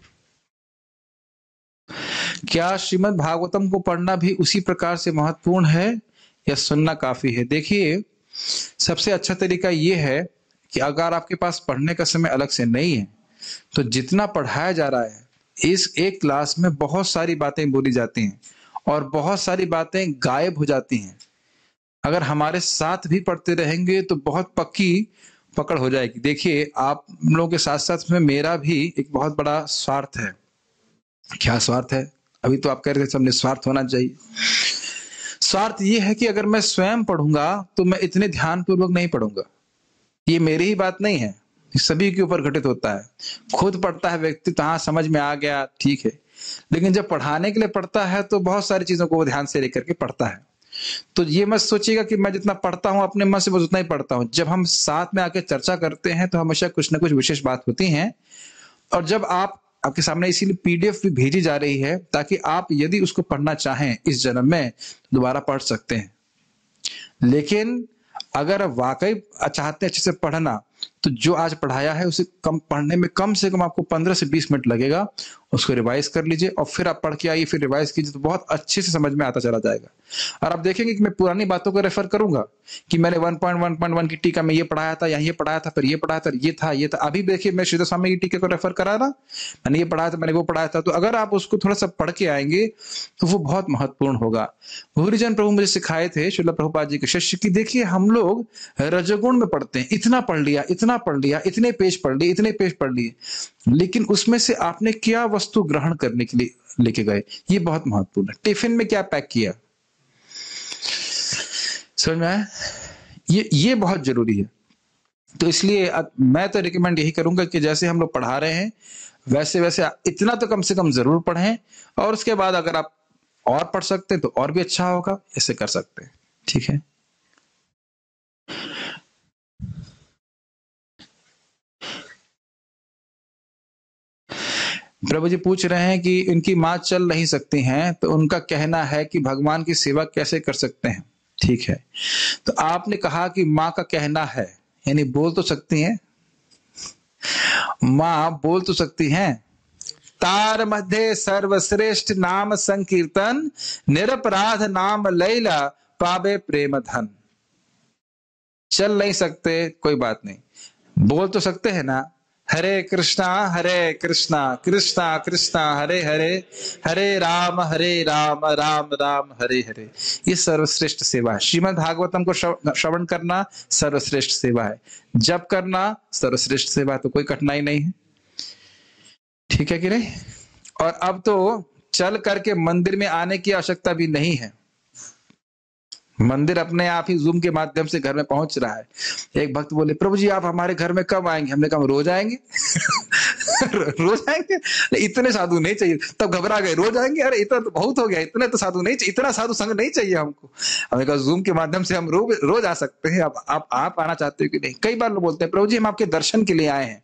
क्या श्रीमद् भागवतम को पढ़ना भी उसी प्रकार से महत्वपूर्ण है या सुनना काफी है? देखिए, सबसे अच्छा तरीका यह है कि अगर आपके पास पढ़ने का समय अलग से नहीं है, तो जितना पढ़ाया जा रहा है, इस एक क्लास में बहुत सारी बातें बोली जाती हैं और बहुत सारी बातें गायब हो जाती हैं। अगर हमारे साथ भी पढ़ते रहेंगे तो बहुत पक्की पकड़ हो जाएगी। देखिए, आप लोगों के साथ साथ में मेरा भी एक बहुत बड़ा स्वार्थ है। क्या स्वार्थ है? अभी तो आप कह रहे थे सब निस्वार्थ होना चाहिए। स्वार्थ ये है कि अगर मैं स्वयं पढ़ूंगा तो मैं इतने ध्यानपूर्वक नहीं पढ़ूंगा। ये मेरी ही बात नहीं है, सभी के ऊपर घटित होता है। खुद पढ़ता है व्यक्ति तो हाँ समझ में आ गया, ठीक है, लेकिन जब पढ़ाने के लिए पढ़ता है तो बहुत सारी चीजों को वो ध्यान से लेकर के पढ़ता है। तो ये मत सोचिएगा कि मैं जितना पढ़ता हूं अपने मन से बस उतना ही पढ़ता हूं। जब हम साथ में आके चर्चा करते हैं तो हमेशा कुछ ना कुछ विशेष बात होती है। और जब आपके सामने इसीलिए पीडीएफ भी भेजी जा रही है ताकि आप यदि उसको पढ़ना चाहें इस जन्म में तो दोबारा पढ़ सकते हैं। लेकिन अगर आप वाकई चाहते हैं अच्छे से पढ़ना, तो जो आज पढ़ाया है उसे कम पढ़ने में कम से कम आपको 15 से 20 मिनट लगेगा। उसको रिवाइज कर लीजिए और फिर आप पढ़ के आइए, फिर रिवाइज कीजिए, तो बहुत अच्छे से समझ में आता चला जाएगा। और आप देखेंगे कि मैं पुरानी बातों को रेफर करूंगा कि मैंने 1.1.1 की टीका में ये पढ़ाया था, यहाँ ये पढ़ाया था, फिर ये पढ़ाया था, ये था। अभी देखिए मैं श्रीधर स्वामी की टीका को रेफर करा रहा, मैंने ये पढ़ाया था, मैंने वो पढ़ाया था। तो अगर आप उसको थोड़ा सा पढ़ के आएंगे तो वो बहुत महत्वपूर्ण होगा। भूरिजन प्रभु मुझे सिखाए थे, श्रील प्रभुपाद जी के शिष्य, की देखिए हम लोग रजोगुण में पढ़ते हैं, इतना पढ़ लिया, इतना पढ़ लिया, इतने पेज पढ़ लिए, इतने पेज पढ़ लिए, लेकिन उसमें से आपने क्या वस्तु ग्रहण करने के लिए लेके गए, ये बहुत महत्वपूर्ण है। टिफिन में क्या पैक किया, समझ में आया? ये बहुत जरूरी है। तो इसलिए मैं तो रिकमेंड यही करूंगा कि जैसे हम लोग पढ़ा रहे हैं वैसे वैसे इतना तो कम से कम जरूर पढ़ें, और उसके बाद अगर आप और पढ़ सकते हैं तो और भी अच्छा होगा, ऐसे कर सकते हैं। ठीक है। प्रभु जी पूछ रहे हैं कि इनकी माँ चल नहीं सकती हैं, तो उनका कहना है कि भगवान की सेवा कैसे कर सकते हैं। ठीक है, तो आपने कहा कि माँ का कहना है, यानी बोल तो सकती हैं, माँ बोल तो सकती हैं। तार मध्य सर्वश्रेष्ठ नाम संकीर्तन, निरपराध नाम लैला, पावे प्रेम धन। चल नहीं सकते कोई बात नहीं, बोल तो सकते हैं ना, हरे कृष्णा कृष्णा कृष्णा हरे हरे, हरे राम राम राम हरे हरे। ये सर्वश्रेष्ठ सेवा है। श्रीमद् भागवतम को श्रवण करना सर्वश्रेष्ठ सेवा है, जप करना सर्वश्रेष्ठ सेवा है, तो कोई कठिनाई नहीं है। ठीक है कि नहीं? और अब तो चल करके मंदिर में आने की आवश्यकता भी नहीं है, मंदिर अपने आप ही जूम के माध्यम से घर में पहुंच रहा है। एक भक्त बोले, प्रभु जी आप हमारे घर में कब आएंगे? हमने कहा रोज आएंगे। रोज आएंगे? इतने साधु नहीं चाहिए। तब घबरा गए, रोज आएंगे? अरे इतना तो बहुत हो गया, इतने तो साधु नहीं चाहिए, इतना साधु संग नहीं चाहिए हमको। हमने कहा जूम के माध्यम से हम रोज आ सकते हैं। अब आप आना चाहते हो कि नहीं? कई बार लोग बोलते हैं, प्रभु जी हम आपके दर्शन के लिए आए हैं।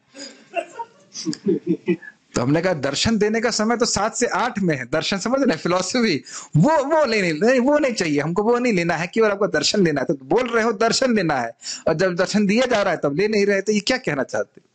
तो हमने कहा दर्शन देने का समय तो 7 से 8 में है। दर्शन समझ रहे, फिलॉसफी वो नहीं चाहिए हमको, वो नहीं लेना है, केवल आपको दर्शन लेना है। तो बोल रहे हो दर्शन लेना है, और जब दर्शन दिया जा रहा है तब ले नहीं रहे, तो ये क्या कहना चाहते?